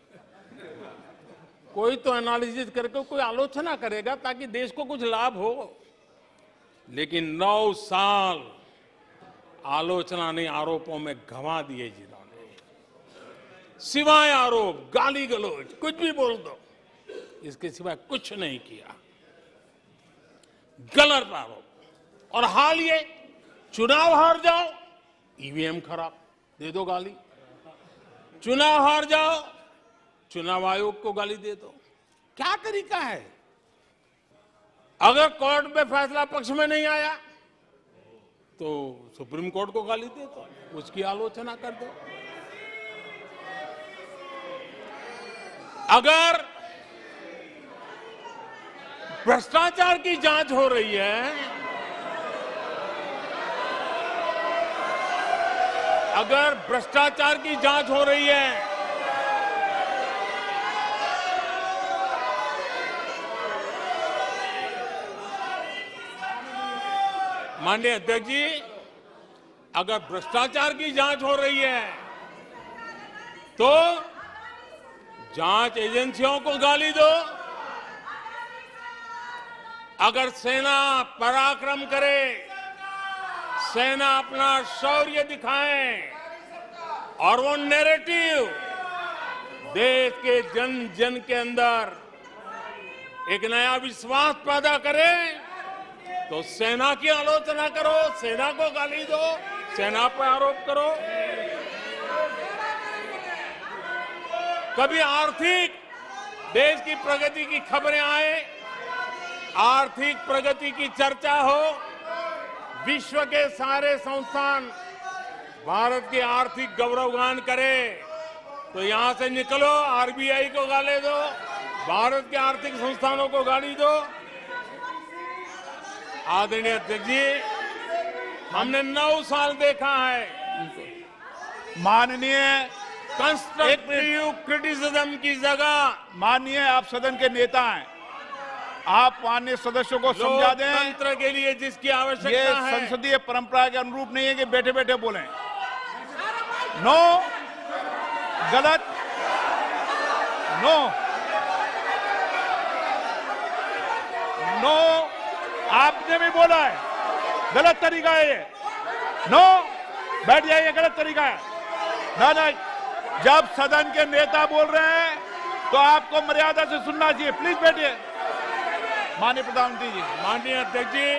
कोई तो एनालिसिस करके कोई आलोचना करेगा ताकि देश को कुछ लाभ हो। लेकिन नौ साल आलोचना ने आरोपों में गंवा दिए जिन्होंने, सिवाय आरोप, गाली गलौज, कुछ भी बोल दो, इसके सिवाय कुछ नहीं किया। गलत आरोप। और हाल ये चुनाव हार जाओ, ईवीएम खराब, दे दो गाली। चुनाव हार जाओ, चुनाव आयोग को गाली दे दो। क्या तरीका है? अगर कोर्ट में फैसला पक्ष में नहीं आया तो सुप्रीम कोर्ट को गाली दे दो, उसकी आलोचना कर दो। अगर भ्रष्टाचार की जांच हो रही है, अगर भ्रष्टाचार की जांच हो रही है, माननीय अध्यक्ष जी, अगर भ्रष्टाचार की जांच हो रही है तो जांच एजेंसियों को गाली दो। अगर सेना पराक्रम करे, सेना अपना शौर्य दिखाए और वो नैरेटिव देश के जन जन के अंदर एक नया विश्वास पैदा करे, तो सेना की आलोचना करो, सेना को गाली दो, सेना पर आरोप करो। कभी आर्थिक देश की प्रगति की खबरें आए, आर्थिक प्रगति की चर्चा हो, विश्व के सारे संस्थान भारत के आर्थिक गौरवगान करे, तो यहां से निकलो, आरबीआई को गाली दो, भारत के आर्थिक संस्थानों को गाली दो। आदरणीय अध्यक्ष जी, हमने नौ साल देखा है माननीय कंस्ट्रक्टिव क्रिटिसिज्म की जगह। माननीय आप सदन के नेता हैं, आप माननीय सदस्यों को समझा दें। लोकतंत्र के लिए जिसकी ये आवश्यकता है, संसदीय परंपरा के अनुरूप नहीं है कि बैठे बैठे बोलें। नो, गलत, नो, नो, आपने भी बोला है, गलत तरीका है ये। नो, बैठ जाइए, गलत तरीका है। ना ना, जब सदन के नेता बोल रहे हैं तो आपको मर्यादा से सुनना चाहिए। प्लीज बैठिए। माननीय प्रधानमंत्री जी। माननीय अध्यक्ष जी,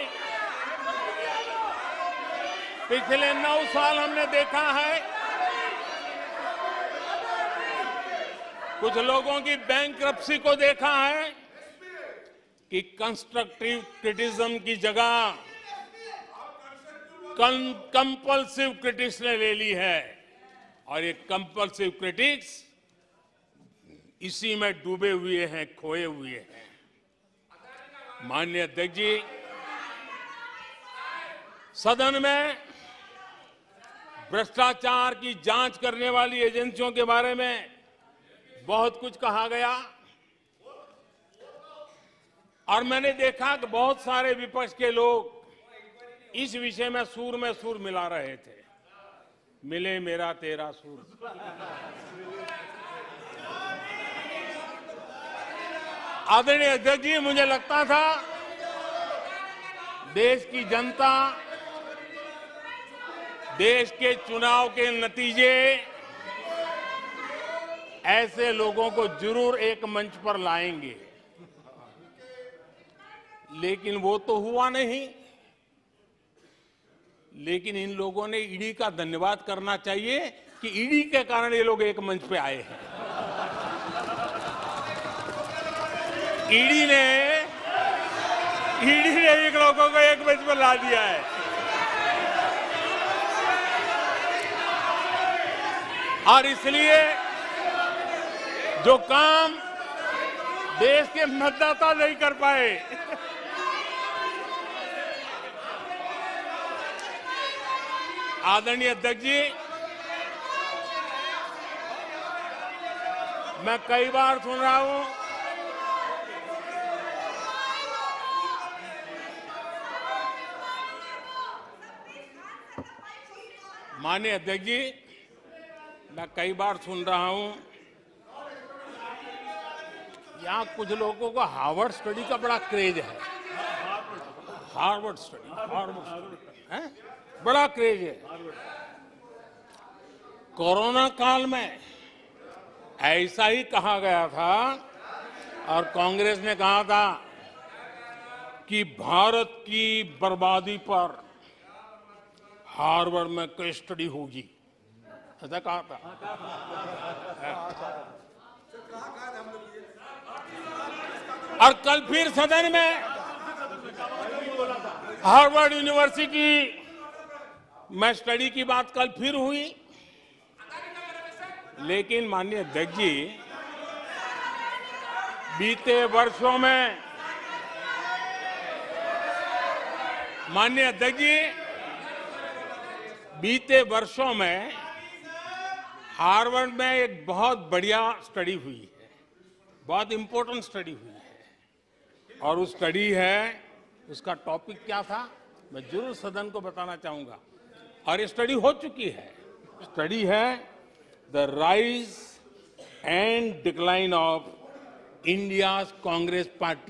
पिछले नौ साल हमने देखा है कुछ लोगों की बैंक्रप्सी को देखा है कि कंस्ट्रक्टिव क्रिटिसिज्म की जगह कंपल्सिव क्रिटिक्स ने ले ली है, और ये कंपल्सिव क्रिटिक्स इसी में डूबे हुए हैं, खोए हुए हैं। माननीय अध्यक्ष जी, सदन में भ्रष्टाचार की जांच करने वाली एजेंसियों के बारे में बहुत कुछ कहा गया, और मैंने देखा कि बहुत सारे विपक्ष के लोग इस विषय में सूर में सूर मिला रहे थे। मिले मेरा तेरा सूर। आदरणीय अध्यक्ष जी, मुझे लगता था देश की जनता देश के चुनाव के नतीजे ऐसे लोगों को जरूर एक मंच पर लाएंगे, लेकिन वो तो हुआ नहीं। लेकिन इन लोगों ने ईडी का धन्यवाद करना चाहिए कि ईडी के कारण ये लोग एक मंच पे आए हैं। ईडी ने ईडी ने एक लोगों को एक मंच पर ला दिया है। और इसलिए जो काम देश के मतदाता नहीं कर पाए, आदरणीय अध्यक्ष जी, मैं कई बार सुन रहा हूं माननीय अध्यक्ष जी, मैं कई बार सुन रहा हूं यहां कुछ लोगों को हार्वर्ड स्टडी का बड़ा क्रेज है। हार्वर्ड स्टडी, हार्वर्ड स्टडी है, बड़ा क्रेज है। कोरोना काल में ऐसा ही कहा गया था, और कांग्रेस ने कहा था कि भारत की बर्बादी पर हार्वर्ड में केस स्टडी होगी, ऐसा कहा था। और कल फिर सदन में हार्वर्ड यूनिवर्सिटी में स्टडी की बात कल फिर हुई। लेकिन माननीय अध्यक्ष जी, बीते वर्षों में माननीय अध्यक्ष जी बीते वर्षों में हार्वर्ड में एक बहुत बढ़िया स्टडी हुई है, बहुत इंपॉर्टेंट स्टडी हुई है। और उस स्टडी है, उसका टॉपिक क्या था मैं जरूर सदन को बताना चाहूंगा, और ये स्टडी हो चुकी है। स्टडी है the rise and decline of India's Congress party.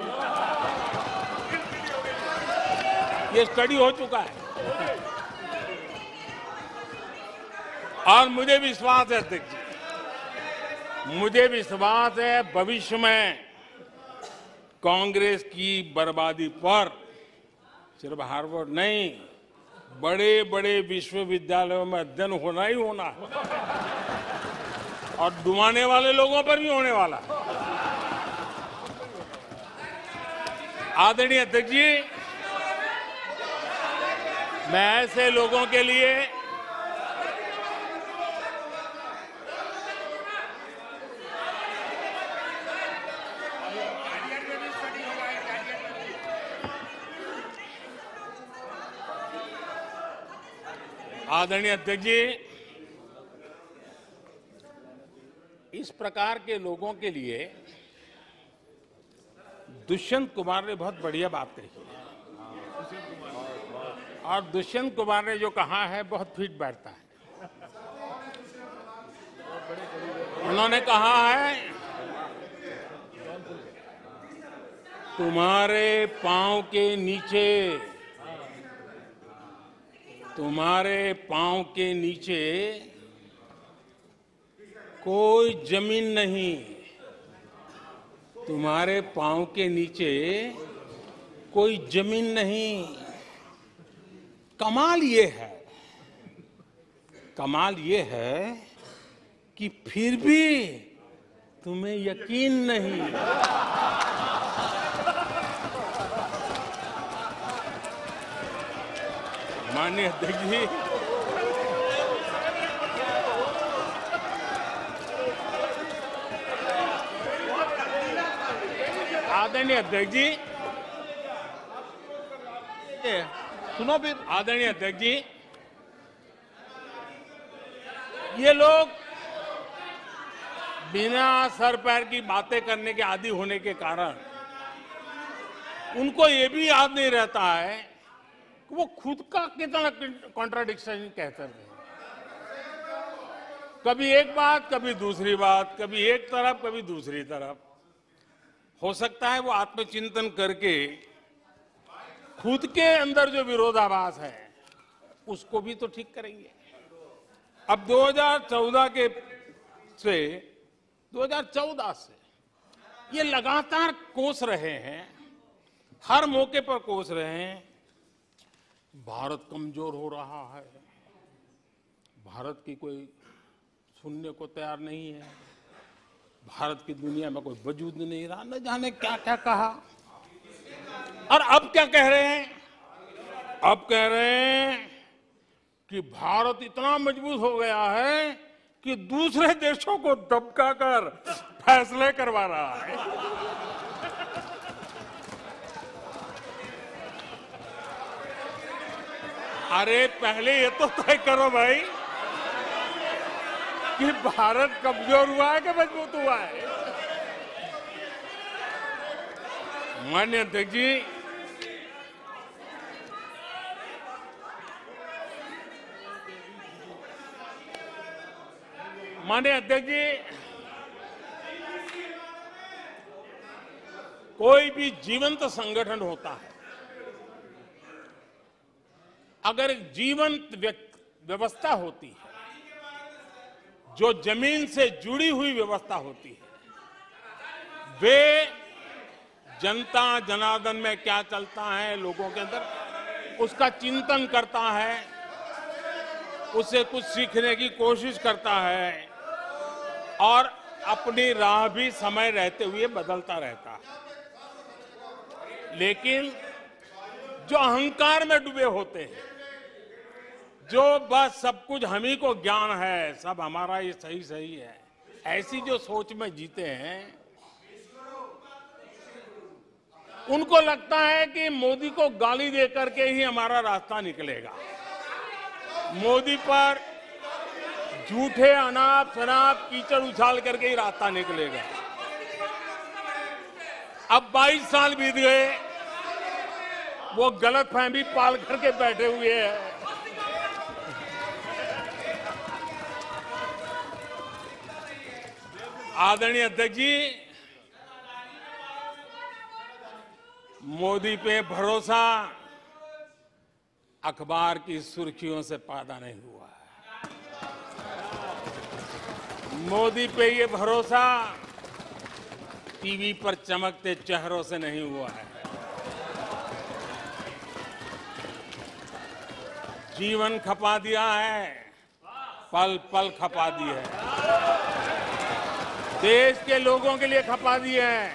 ये स्टडी हो चुका है, और मुझे विश्वास है अध्यक्ष जी, मुझे विश्वास है भविष्य में कांग्रेस की बर्बादी पर सिर्फ हार्वर्ड नहीं, बड़े बड़े विश्वविद्यालयों में अध्ययन होना ही होना है, और डुबाने वाले लोगों पर भी होने वाला है। आदरणीय अध्यक्ष जी, मैं ऐसे लोगों के लिए आदरणीय अध्यक्ष जी, इस प्रकार के लोगों के लिए दुष्यंत कुमार ने बहुत बढ़िया बात कही है और दुष्यंत कुमार ने जो कहा है बहुत फिट बैठता है। उन्होंने कहा है तुम्हारे पांव के नीचे तुम्हारे पांव के नीचे कोई जमीन नहीं, तुम्हारे पांव के नीचे कोई जमीन नहीं। कमाल ये है कमाल ये है कि फिर भी तुम्हें यकीन नहीं। माननीय अध्यक्ष जी, आदरणीय अध्यक्ष जी, सुनो फिर। आदरणीय अध्यक्ष जी, ये लोग बिना सर पैर की बातें करने के आदी होने के कारण उनको ये भी याद नहीं रहता है कि वो खुद का कितना कॉन्ट्राडिक्शन कहते हैं। कभी एक बात, कभी दूसरी बात, कभी एक तरफ, कभी दूसरी तरफ। हो सकता है वो आत्मचिंतन करके खुद के अंदर जो विरोधाभास है उसको भी तो ठीक करेंगे। अब दो हज़ार चौदह के से दो हज़ार चौदह से ये लगातार कोस रहे हैं, हर मौके पर कोस रहे हैं, भारत कमजोर हो रहा है, भारत की कोई सुनने को तैयार नहीं है, भारत की दुनिया में कोई वजूद नहीं रहा, न जाने क्या क्या कहा। और अब क्या कह रहे हैं? अब कह रहे हैं कि भारत इतना मजबूत हो गया है कि दूसरे देशों को दबका कर फैसले करवा रहा है। अरे पहले ये तो तय करो भाई कि भारत कमजोर हुआ है कि मजबूत हुआ है। माननीय अध्यक्ष जी, माननीय अध्यक्ष जी, कोई भी जीवंत संगठन होता है, अगर एक जीवंत व्यवस्था होती है, जो जमीन से जुड़ी हुई व्यवस्था होती है, वे जनता जनार्दन में क्या चलता है लोगों के अंदर उसका चिंतन करता है, उससे कुछ सीखने की कोशिश करता है और अपनी राह भी समय रहते हुए बदलता रहता है। लेकिन जो अहंकार में डूबे होते हैं, जो बस सब कुछ हम ही को ज्ञान है, सब हमारा ये सही सही है, ऐसी जो सोच में जीते हैं, उनको लगता है कि मोदी को गाली दे करके ही हमारा रास्ता निकलेगा, मोदी पर झूठे अनाप शनाप कीचड़ उछाल करके ही रास्ता निकलेगा। अब बाईस साल बीत गए, वो गलतफहमी पाल करके बैठे हुए हैं। आदरणीय अध्यक्ष जी, मोदी पे भरोसा अखबार की सुर्खियों से पैदा नहीं हुआ है। मोदी पे ये भरोसा टीवी पर चमकते चेहरों से नहीं हुआ है। जीवन खपा दिया है, पल पल खपा दी है, देश के लोगों के लिए खपा दी है,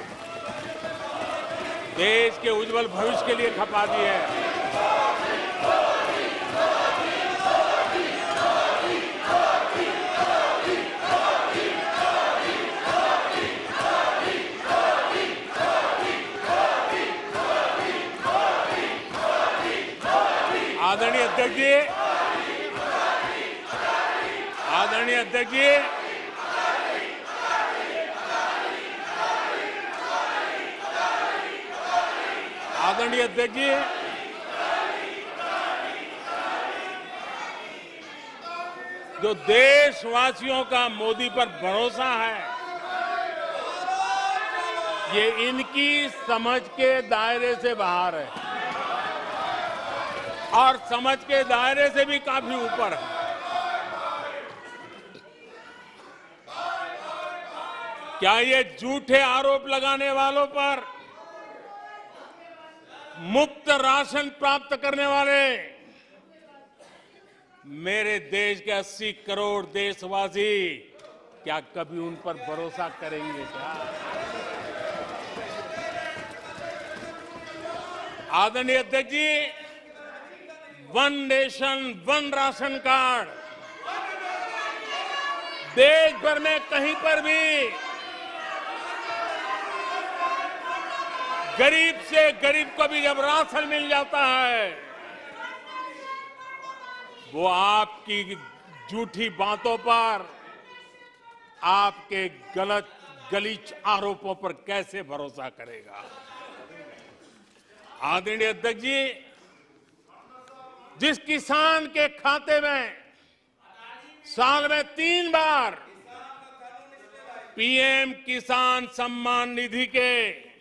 देश के उज्जवल भविष्य के लिए खपा दी है। आदरणीय अध्यक्ष जी, आदरणीय अध्यक्ष जी, आदरणीय अध्यक्ष जी, जो देशवासियों का मोदी पर भरोसा है, ये इनकी समझ के दायरे से बाहर है और समझ के दायरे से भी काफी ऊपर है। क्या ये झूठे आरोप लगाने वालों पर मुफ्त राशन प्राप्त करने वाले मेरे देश के अस्सी करोड़ देशवासी क्या कभी उन पर भरोसा करेंगे क्या? आदरणीय अध्यक्ष ji, one nation one ration card देश भर में कहीं पर भी गरीब से गरीब को भी जब राशन मिल जाता है, वो आपकी झूठी बातों पर, आपके गलत गलीच आरोपों पर कैसे भरोसा करेगा? आदरणीय अध्यक्ष जी, जिस किसान के खाते में साल में तीन बार पीएम किसान सम्मान निधि के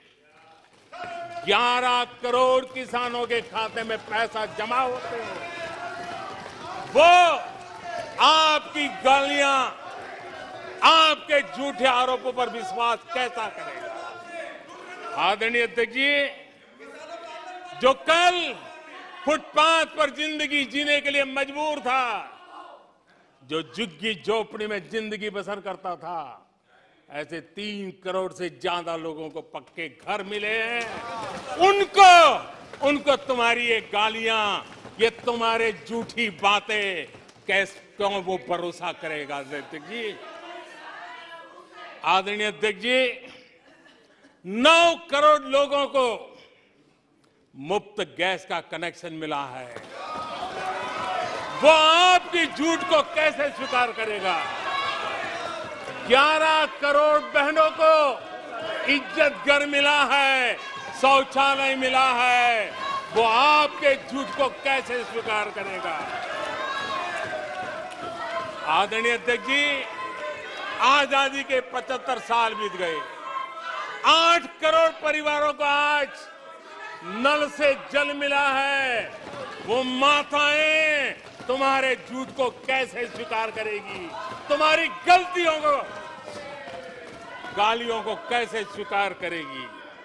ग्यारह करोड़ किसानों के खाते में पैसा जमा होते हैं, वो आपकी गालियां, आपके झूठे आरोपों पर विश्वास कैसा करेगा? आदरणीय अध्यक्ष जी, जो कल फुटपाथ पर जिंदगी जीने के लिए मजबूर था, जो झुग्गी झोपड़ी में जिंदगी बसर करता था, ऐसे तीन करोड़ से ज्यादा लोगों को पक्के घर मिले हैं। उनको उनको तुम्हारी ये गालियां, ये तुम्हारे झूठी बातें कैसे, क्यों वो भरोसा करेगा? अध्यक्ष जी, आदरणीय अध्यक्ष जी, नौ करोड़ लोगों को मुफ्त गैस का कनेक्शन मिला है, वो आपकी झूठ को कैसे स्वीकार करेगा? ग्यारह करोड़ बहनों को इज्जत घर मिला है, शौचालय मिला है, वो आपके झूठ को कैसे स्वीकार करेगा? आदरणीय अध्यक्ष जी, आजादी के पचहत्तर साल बीत गए, आठ करोड़ परिवारों को आज नल से जल मिला है, वो माताएं तुम्हारे झूठ को कैसे स्वीकार करेगी? तुम्हारी गलतियों को, गालियों को कैसे स्वीकार करेगी?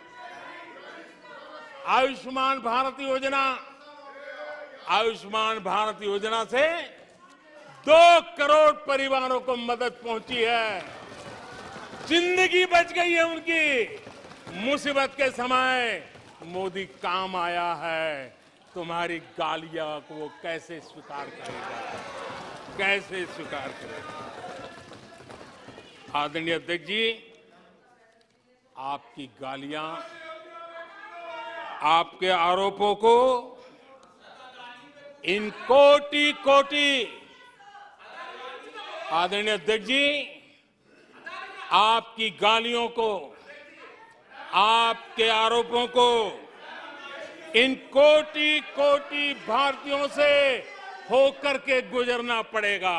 आयुष्मान भारत योजना, आयुष्मान भारत योजना से दो करोड़ परिवारों को मदद पहुंची है, जिंदगी बच गई है उनकी। मुसीबत के समय मोदी काम आया है, तुम्हारी गालियां को वो कैसे स्वीकार करेगा? कैसे स्वीकार करेगा? आदरणीय अध्यक्ष जी, आपकी गालियां, आपके आरोपों को इन कोटि कोटि, आदरणीय अध्यक्ष जी, आपकी गालियों को, आपके आरोपों को इन कोटि कोटि भारतीयों से होकर के गुजरना पड़ेगा,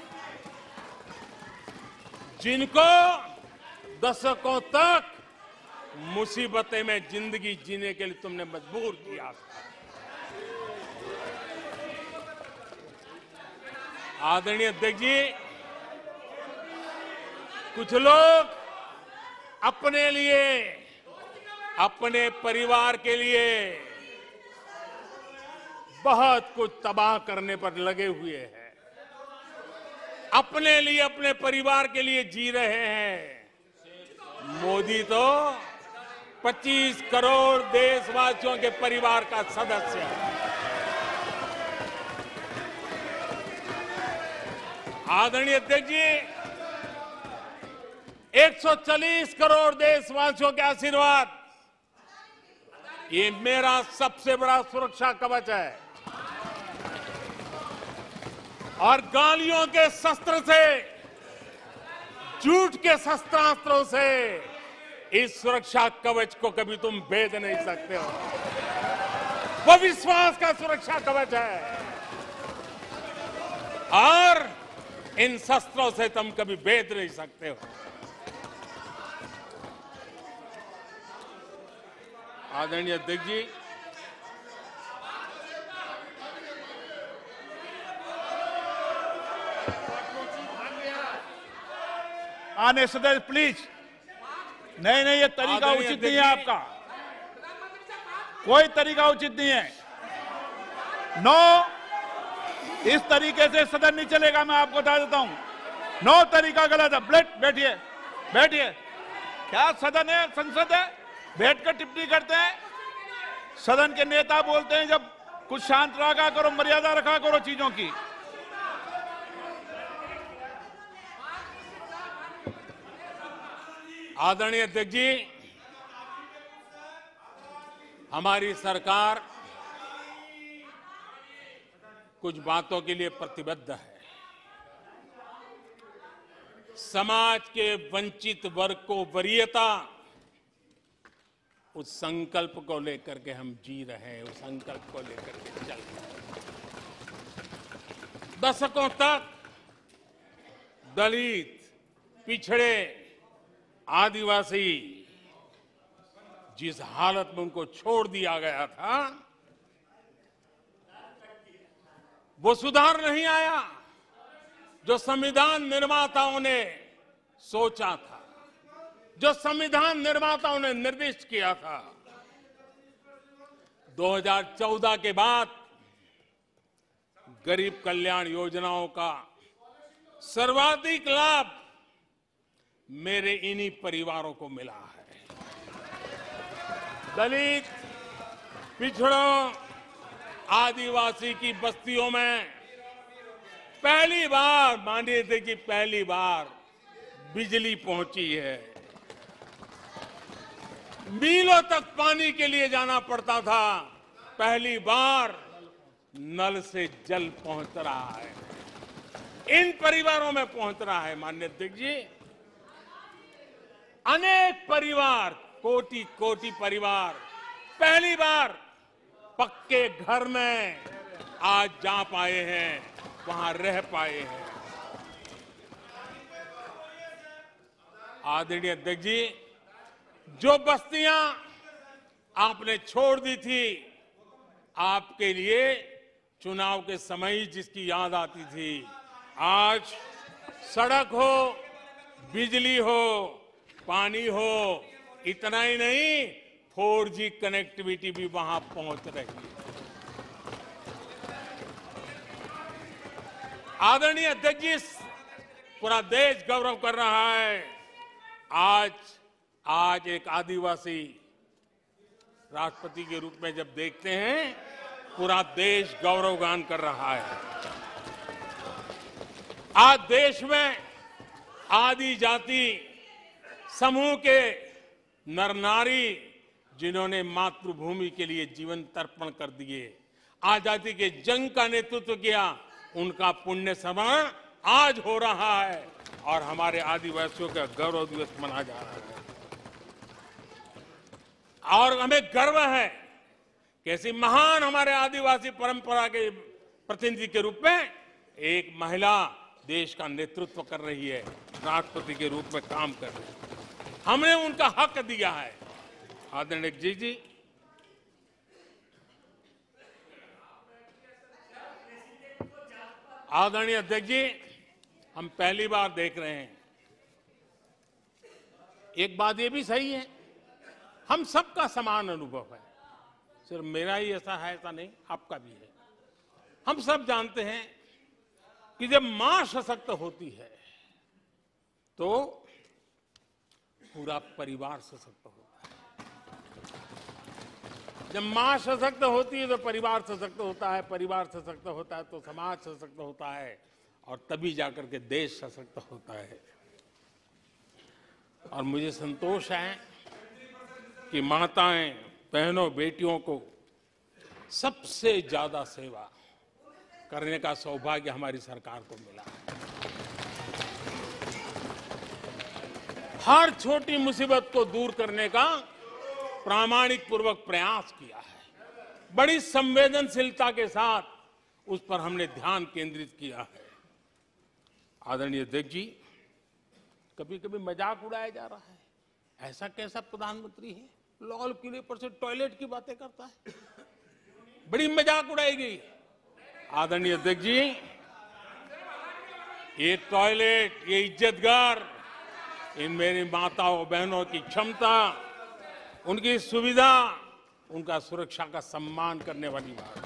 जिनको दशकों तक मुसीबतें में जिंदगी जीने के लिए तुमने मजबूर किया। आदरणीय अध्यक्ष जी, कुछ लोग अपने लिए, अपने परिवार के लिए बहुत कुछ तबाह करने पर लगे हुए हैं, अपने लिए, अपने परिवार के लिए जी रहे हैं। मोदी तो पच्चीस करोड़ देशवासियों के परिवार का सदस्य है। आदरणीय अध्यक्ष जी, एक सौ चालीस करोड़ देशवासियों के आशीर्वाद, ये मेरा सबसे बड़ा सुरक्षा कवच है, और गालियों के शस्त्र से, झूठ के शस्त्रास्त्रों से इस सुरक्षा कवच को कभी तुम भेद नहीं सकते हो। वो विश्वास का सुरक्षा कवच है और इन शस्त्रों से तुम कभी भेद नहीं सकते हो। आदरणीय अध्यक्ष जी, आने सदस्य प्लीज, नहीं नहीं, ये तरीका आदरणीय उचित नहीं है अध्यक्ष जी। आपका, कोई तरीका उचित नहीं है। नो, इस तरीके से सदन नहीं चलेगा, मैं आपको बता देता हूं। नो, तरीका गलत है। ब्लेट बैठिए, बैठिए। क्या सदन है, संसद है, बैठकर टिप्पणी करते हैं? सदन के नेता बोलते हैं जब कुछ शांत रखा करो, मर्यादा रखा करो चीजों की। आदरणीय अध्यक्ष जी, हमारी सरकार कुछ बातों के लिए प्रतिबद्ध है। समाज के वंचित वर्ग को वरीयता, उस संकल्प को लेकर के हम जी रहे हैं, उस संकल्प को लेकर के चल रहे हैं। दशकों तक दलित, पिछड़े, आदिवासी जिस हालत में उनको छोड़ दिया गया था, वो सुधार नहीं आया जो संविधान निर्माताओं ने सोचा था, जो संविधान निर्माताओं ने निर्दिष्ट किया था। दो हज़ार चौदह के बाद गरीब कल्याण योजनाओं का सर्वाधिक लाभ मेरे इन्हीं परिवारों को मिला है। दलित, पिछड़ों, आदिवासी की बस्तियों में पहली बार, मानिए थे कि पहली बार बिजली पहुंची है। मीलों तक पानी के लिए जाना पड़ता था, पहली बार नल से जल पहुंच रहा है, इन परिवारों में पहुंच रहा है। माननीय अध्यक्ष जी, अनेक परिवार, कोटि कोटि परिवार पहली बार पक्के घर में आज जा पाए हैं, वहां रह पाए हैं। आदरणीय अध्यक्ष जी, जो बस्तियां आपने छोड़ दी थी, आपके लिए चुनाव के समय ही जिसकी याद आती थी, आज सड़क हो, बिजली हो, पानी हो, इतना ही नहीं, फोर जी कनेक्टिविटी भी वहां पहुंच रही है। आदरणीय अध्यक्ष जी, पूरा देश गौरव कर रहा है। आज आज एक आदिवासी राष्ट्रपति के रूप में जब देखते हैं, पूरा देश गौरवगान कर रहा है। आज देश में आदि जाति समूह के नर नारी, जिन्होंने मातृभूमि के लिए जीवन तर्पण कर दिए, आजादी के जंग का नेतृत्व किया, उनका पुण्य स्मरण आज हो रहा है और हमारे आदिवासियों का गौरव दिवस मनाया जा रहा है। और हमें गर्व है कि ऐसी महान हमारे आदिवासी परंपरा के प्रतिनिधि के रूप में एक महिला देश का नेतृत्व कर रही है, राष्ट्रपति के रूप में काम कर रही है। हमने उनका हक दिया है। आदरणीय जी जी, आदरणीय अध्यक्ष जी, हम पहली बार देख रहे हैं। एक बात ये भी सही है, हम सबका समान अनुभव है, सिर्फ मेरा ही ऐसा है ऐसा नहीं, आपका भी है। हम सब जानते हैं कि जब मां सशक्त होती है तो पूरा परिवार सशक्त होता है। जब मां सशक्त होती है तो परिवार सशक्त होता है, परिवार सशक्त होता है तो समाज सशक्त होता है, और तभी जाकर के देश सशक्त होता है। और मुझे संतोष है कि माताएं, बहनों, बेटियों को सबसे ज्यादा सेवा करने का सौभाग्य हमारी सरकार को मिला है। हर छोटी मुसीबत को दूर करने का प्रामाणिक पूर्वक प्रयास किया है। बड़ी संवेदनशीलता के साथ उस पर हमने ध्यान केंद्रित किया है। आदरणीय अध्यक्ष जी, कभी कभी मजाक उड़ाया जा रहा है, ऐसा कैसा प्रधानमंत्री है लाल किले पर से टॉयलेट की बातें करता है, बड़ी मजाक उड़ाई गई। आदरणीय अध्यक्ष जी, ये टॉयलेट, ये इज्जतगार, इन मेरी माताओं बहनों की क्षमता, उनकी सुविधा, उनका सुरक्षा का सम्मान करने वाली बात।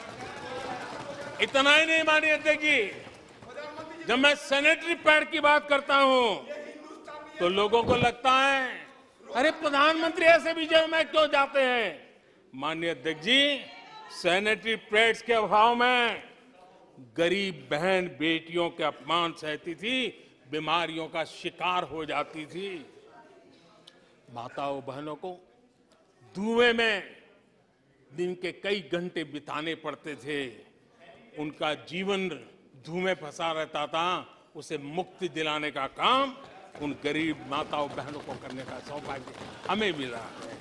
इतना ही नहीं माननीय अध्यक्ष जी, जब मैं सैनिटरी पैड की बात करता हूं तो लोगों को लगता है अरे प्रधानमंत्री ऐसे विजय में क्यों जाते हैं। माननीय अध्यक्ष जी, सैनिटरी पैड्स के अभाव में गरीब बहन बेटियों के अपमान सहती थी, बीमारियों का शिकार हो जाती थी। माताओं बहनों को धुएं में दिन के कई घंटे बिताने पड़ते थे, उनका जीवन धुएं फंसा रहता था, उसे मुक्ति दिलाने का काम उन गरीब माताओं बहनों को करने का सौभाग्य हमें मिला है।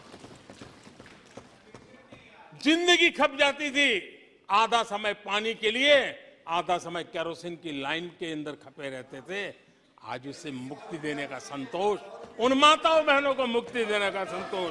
जिंदगी खप जाती थी, आधा समय पानी के लिए, आधा समय केरोसिन की लाइन के अंदर खपे रहते थे। आज उसे मुक्ति देने का संतोष, उन माताओं बहनों को मुक्ति देने का संतोष।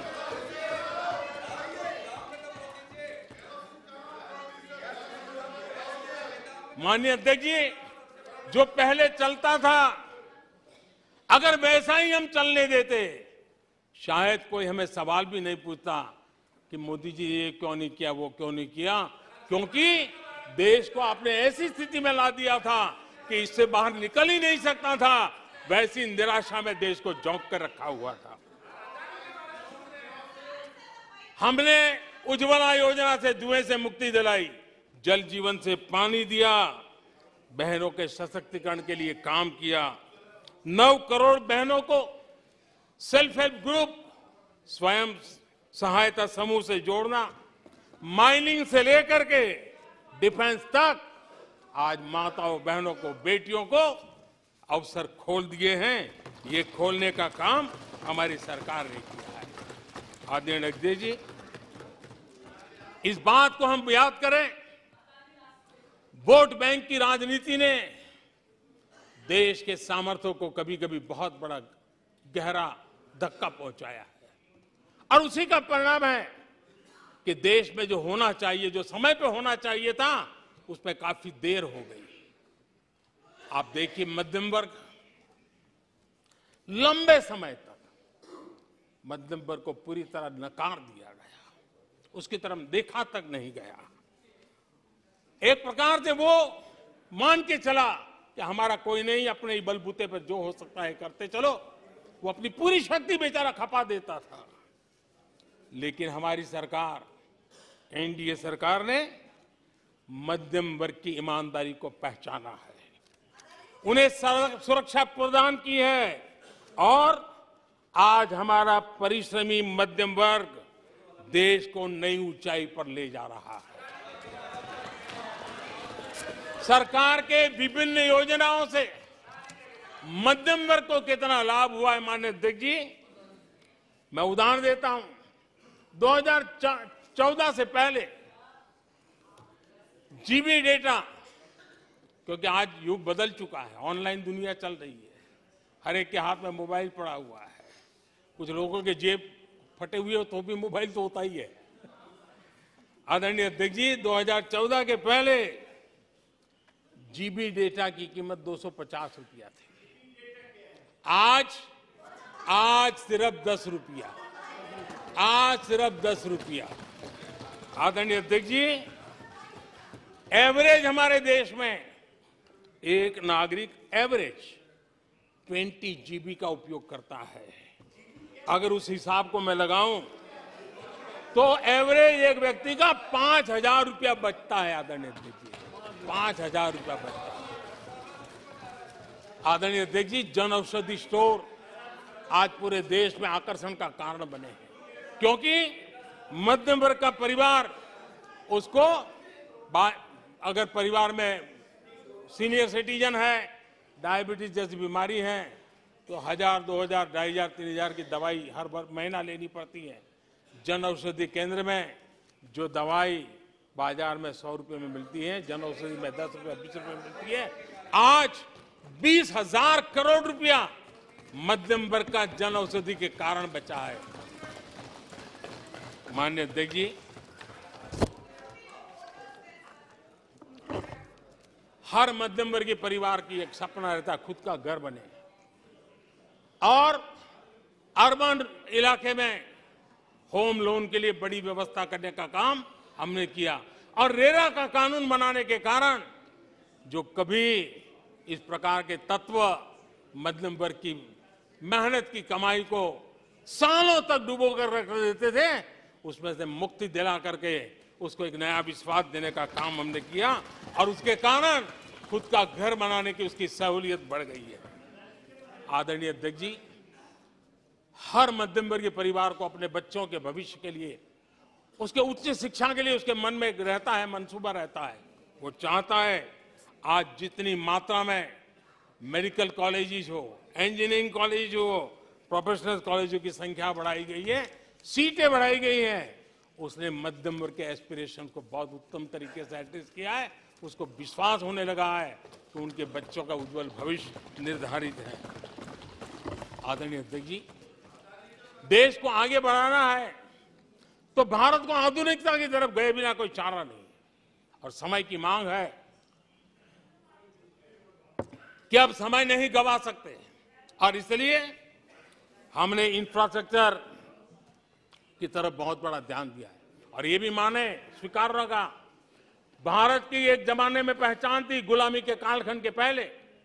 माननीय अध्यक्ष जी, जो पहले चलता था अगर वैसा ही हम चलने देते, शायद कोई हमें सवाल भी नहीं पूछता कि मोदी जी ये क्यों नहीं किया, वो क्यों नहीं किया, क्योंकि देश को आपने ऐसी स्थिति में ला दिया था कि इससे बाहर निकल ही नहीं सकता था। वैसी निराशा में देश को झोंक कर रखा हुआ था। हमने उज्ज्वला योजना से धुएं से मुक्ति दिलाई, जल जीवन से पानी दिया, बहनों के सशक्तिकरण के लिए काम किया। नौ करोड़ बहनों को सेल्फ हेल्प ग्रुप, स्वयं सहायता समूह से जोड़ना, माइनिंग से लेकर के डिफेंस तक आज माताओं बहनों को, बेटियों को अवसर खोल दिए हैं। ये खोलने का काम हमारी सरकार ने किया है। आदरणीय अध्यक्ष जी, इस बात को हम याद करें, वोट बैंक की राजनीति ने देश के सामर्थ्य को कभी कभी बहुत बड़ा गहरा धक्का पहुंचाया है, और उसी का परिणाम है कि देश में जो होना चाहिए, जो समय पे होना चाहिए था, उसमें काफी देर हो गई। आप देखिए, मध्यम वर्ग लंबे समय तक मध्यम वर्ग को पूरी तरह नकार दिया गया, उसकी तरफ देखा तक नहीं गया। एक प्रकार से वो मान के चला कि हमारा कोई नहीं, अपने ही बलबूते पर जो हो सकता है करते चलो। वो अपनी पूरी शक्ति बेचारा खपा देता था। लेकिन हमारी सरकार, एनडीए सरकार ने मध्यम वर्ग की ईमानदारी को पहचाना है, उन्हें सुरक्षा प्रदान की है, और आज हमारा परिश्रमी मध्यम वर्ग देश को नई ऊंचाई पर ले जा रहा है। सरकार के विभिन्न योजनाओं से मध्यम वर्ग को कितना लाभ हुआ है, माननीय अध्यक्ष जी, मैं उदाहरण देता हूं। दो हज़ार चौदह से पहले जीबी डेटा, क्योंकि आज युग बदल चुका है, ऑनलाइन दुनिया चल रही है, हर एक के हाथ में मोबाइल पड़ा हुआ है, कुछ लोगों के जेब फटे हुए हो तो भी मोबाइल तो होता ही है। आदरणीय अध्यक्ष जी, दो हज़ार चौदह के पहले जीबी डेटा की कीमत दो सौ पचास रुपया थी, आज आज सिर्फ दस रुपया आज सिर्फ दस रुपया। आदरणीय अध्यक्ष जी, एवरेज हमारे देश में एक नागरिक एवरेज बीस जीबी का उपयोग करता है। अगर उस हिसाब को मैं लगाऊं तो एवरेज एक व्यक्ति का पांच हजार रुपया बचता है। आदरणीय अध्यक्ष जी, पांच हजार रुपया बचता है। आदरणीय अध्यक्ष जी, जन औषधि स्टोर आज पूरे देश में आकर्षण का कारण बने हैं, क्योंकि मध्यम वर्ग का परिवार, उसको अगर परिवार में सीनियर सिटीजन है, डायबिटीज जैसी बीमारी है, तो हजार, दो हजार, ढाई हजार, तीन हजार की दवाई हर महीना लेनी पड़ती है। जन औषधि केंद्र में जो दवाई बाजार में सौ रुपए में मिलती है, जन औषधि में दस रुपए बीस रुपए में मिलती है, आज बीस हजार करोड़ रुपया मध्यम वर्ग का जन औषधि के कारण बचा है। माननीय अध्यक्ष जी, हर मध्यम वर्गीय परिवार की एक सपना रहता है खुद का घर बने, और अर्बन इलाके में होम लोन के लिए बड़ी व्यवस्था करने का काम हमने किया, और रेरा का कानून बनाने के कारण जो कभी इस प्रकार के तत्व मध्यम वर्ग की मेहनत की कमाई को सालों तक डुबो कर रख देते थे, उसमें से मुक्ति दिला करके उसको एक नया विश्वास देने का काम हमने किया, और उसके कारण खुद का घर बनाने की उसकी सहूलियत बढ़ गई है। आदरणीय अध्यक्ष जी, हर मध्यम वर्गीय परिवार को अपने बच्चों के भविष्य के लिए, उसके उच्च शिक्षा के लिए उसके मन में एक रहता है, मंसूबा रहता है। वो चाहता है आज जितनी मात्रा में मेडिकल कॉलेजेस हो, इंजीनियरिंग कॉलेज हो, प्रोफेशनल कॉलेजों की संख्या बढ़ाई गई है, सीटें बढ़ाई गई हैं, उसने मध्यम वर्ग के एस्पिरेशन को बहुत उत्तम तरीके से एड्रेस किया है। उसको विश्वास होने लगा है कि उनके बच्चों का उज्जवल भविष्य निर्धारित है। आदरणीय अध्यक्ष जी, देश को आगे बढ़ाना है तो भारत को आधुनिकता की तरफ गए बिना कोई चारा नहीं, और समय की मांग है कि अब समय नहीं गवा सकते, और इसलिए हमने इंफ्रास्ट्रक्चर की तरफ बहुत बड़ा ध्यान दिया है। और ये भी माने स्वीकार रखा, भारत की एक जमाने में पहचान थी गुलामी के कालखंड के पहले,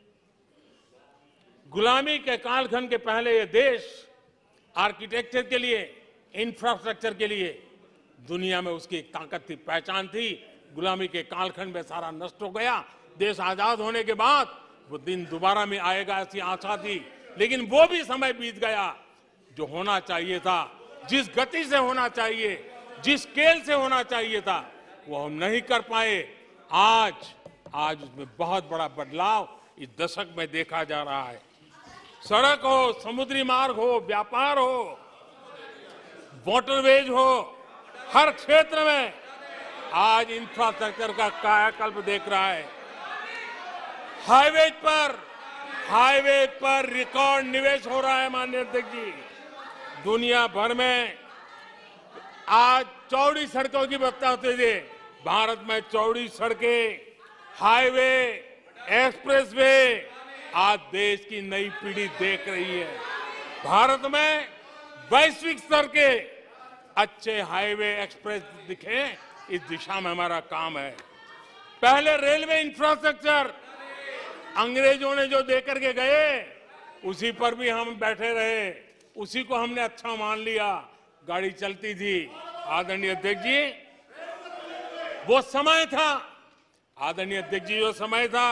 गुलामी के कालखंड के पहले ये देश आर्किटेक्चर के लिए, इंफ्रास्ट्रक्चर के लिए दुनिया में उसकी एक ताकत थी, पहचान थी। गुलामी के कालखंड में सारा नष्ट हो गया। देश आजाद होने के बाद वो दिन दोबारा में आएगा ऐसी आशा थी, लेकिन वो भी समय बीत गया। जो होना चाहिए था, जिस गति से होना चाहिए, जिस स्केल से होना चाहिए था, वो हम नहीं कर पाए। आज आज उसमें बहुत बड़ा बदलाव इस दशक में देखा जा रहा है। सड़क हो, समुद्री मार्ग हो, व्यापार हो, वाटरवेज हो, हर क्षेत्र में आज इंफ्रास्ट्रक्चर का कायाकल्प देख रहा है। हाईवे पर हाईवे पर रिकॉर्ड निवेश हो रहा है। माननीय अध्यक्ष जी, दुनिया भर में आज चौड़ी सड़कों की बात होती थी, भारत में चौड़ी सड़कें, हाईवे, एक्सप्रेसवे आज देश की नई पीढ़ी देख रही है। भारत में वैश्विक स्तर के अच्छे हाईवे, एक्सप्रेस दिखे, इस दिशा में हमारा काम है। पहले रेलवे इंफ्रास्ट्रक्चर अंग्रेजों ने जो देकर के गए, उसी पर भी हम बैठे रहे, उसी को हमने अच्छा मान लिया, गाड़ी चलती थी। आदरणीय अध्यक्ष जी, वो समय था, आदरणीय अध्यक्ष जी, वो समय था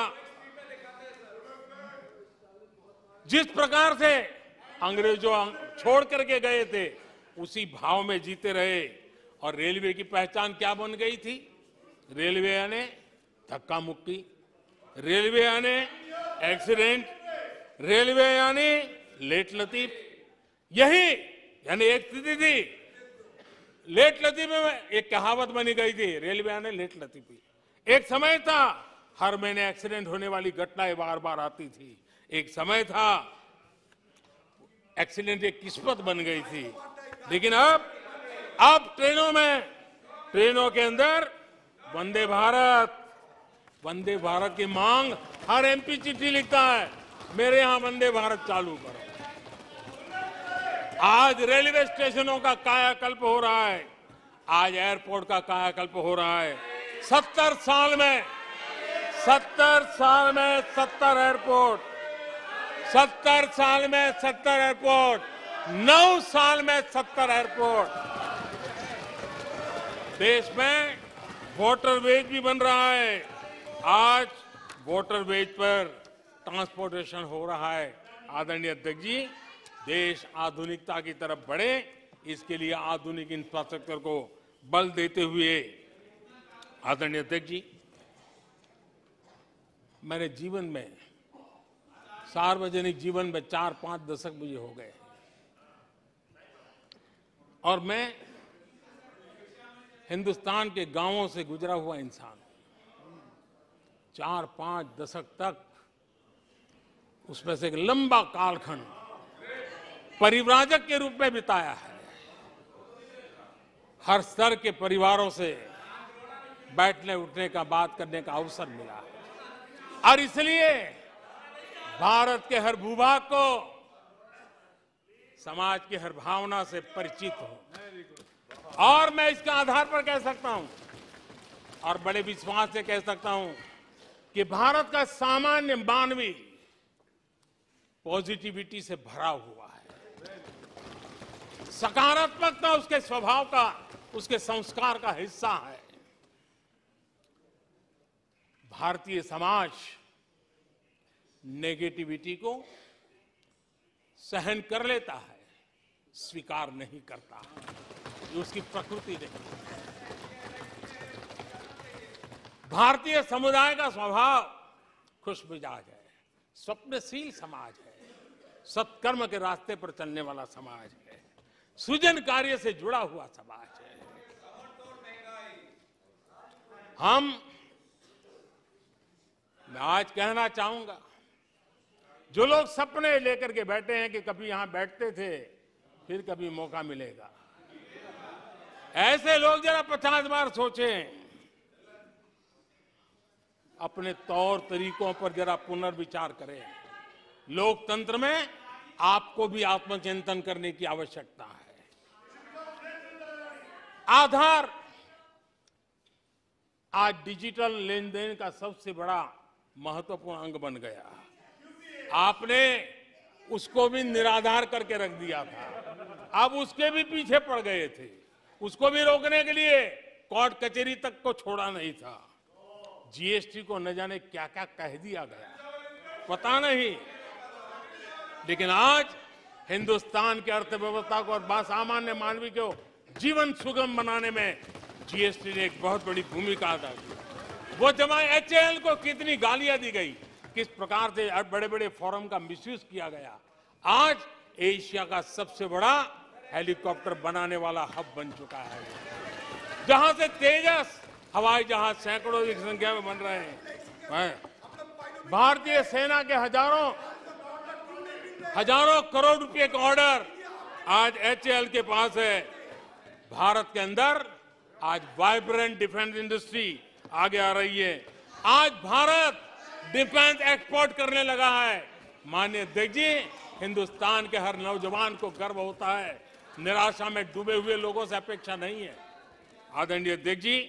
जिस प्रकार से अंग्रेजों छोड़ करके गए थे, उसी भाव में जीते रहे। और रेलवे की पहचान क्या बन गई थी? रेलवे यानी धक्का मुक्की, रेलवे यानी एक्सीडेंट, रेलवे यानी लेट लतीफ। यही यानी एक स्थिति थी, लेट लतीफ में एक कहावत बनी गई थी, रेलवे यानी लेट लतीफी। एक समय था हर महीने एक्सीडेंट होने वाली घटनाएं बार बार आती थी। एक समय था एक्सीडेंट एक किस्मत बन गई थी। लेकिन अब अब ट्रेनों में, ट्रेनों के अंदर वंदे भारत, वंदे भारत की मांग, हर एमपी चिट्ठी लिखता है, मेरे यहां वंदे भारत चालू करो। आज रेलवे स्टेशनों का कायाकल्प हो रहा है, आज एयरपोर्ट का कायाकल्प हो रहा है। सत्तर साल में सत्तर साल में सत्तर एयरपोर्ट, सत्तर साल में सत्तर एयरपोर्ट, नौ साल में सत्तर एयरपोर्ट। देश में वाटरवेज भी बन रहा है। आज वाटरवेज पर ट्रांसपोर्टेशन हो रहा है। आदरणीय अध्यक्ष जी, देश आधुनिकता की तरफ बढ़े, इसके लिए आधुनिक इंफ्रास्ट्रक्चर को बल देते हुए, आदरणीय अध्यक्ष जी, मेरे जीवन में, सार्वजनिक जीवन में चार पांच दशक मुझे हो गए, और मैं हिंदुस्तान के गांवों से गुजरा हुआ इंसान, चार पांच दशक तक उसमें से एक लंबा कालखंड परिव्राजक के रूप में बिताया है। हर स्तर के परिवारों से बैठने उठने का, बात करने का अवसर मिला है और इसलिए भारत के हर भूभाग को समाज की हर भावना से परिचित हूं और मैं इसके आधार पर कह सकता हूं और बड़े विश्वास से कह सकता हूं कि भारत का सामान्य मानवी पॉजिटिविटी से भरा हुआ है। सकारात्मकता उसके स्वभाव का, उसके संस्कार का हिस्सा है। भारतीय समाज नेगेटिविटी को सहन कर लेता है, स्वीकार नहीं करता। ये उसकी प्रकृति नहीं है। भारतीय समुदाय का स्वभाव खुशमिजाज है, स्वप्नशील समाज है, सत्कर्म के रास्ते पर चलने वाला समाज है, सृजन कार्य से जुड़ा हुआ समाज है। हम मैं आज कहना चाहूंगा, जो लोग सपने लेकर के बैठे हैं कि कभी यहां बैठते थे, फिर कभी मौका मिलेगा, ऐसे लोग जरा पचास बार सोचें, अपने तौर तरीकों पर जरा पुनर्विचार करें। लोकतंत्र में आपको भी आत्मचिंतन करने की आवश्यकता है। आधार आज डिजिटल लेन देन का सबसे बड़ा महत्वपूर्ण अंग बन गया। आपने उसको भी निराधार करके रख दिया था, अब उसके भी पीछे पड़ गए थे। उसको भी रोकने के लिए कोर्ट कचहरी तक को छोड़ा नहीं था। जीएसटी को न जाने क्या क्या कह दिया गया, पता नहीं, लेकिन आज हिंदुस्तान की अर्थव्यवस्था को और सामान्य मानवी को जीवन सुगम बनाने में जीएसटी ने एक बहुत बड़ी भूमिका अदा की। वो जमा एचएएल को कितनी गालियां दी गई, किस प्रकार से बड़े बड़े फोरम का मिसयूज किया गया। आज एशिया का सबसे बड़ा हेलीकॉप्टर बनाने वाला हब बन चुका है, जहां से तेजस हवाई जहाज सैकड़ों की संख्या में बन रहे हैं। भारतीय सेना के हजारों हजारों करोड़ रुपए का ऑर्डर आज एचएएल के पास है। भारत के अंदर आज वाइब्रेंट डिफेंस इंडस्ट्री आगे आ रही है। आज भारत डिफेंस एक्सपोर्ट करने लगा है। माननीय अध्यक्ष जी, हिंदुस्तान के हर नौजवान को गर्व होता है। निराशा में डूबे हुए लोगों से अपेक्षा नहीं है। आदरणीय अध्यक्ष जी,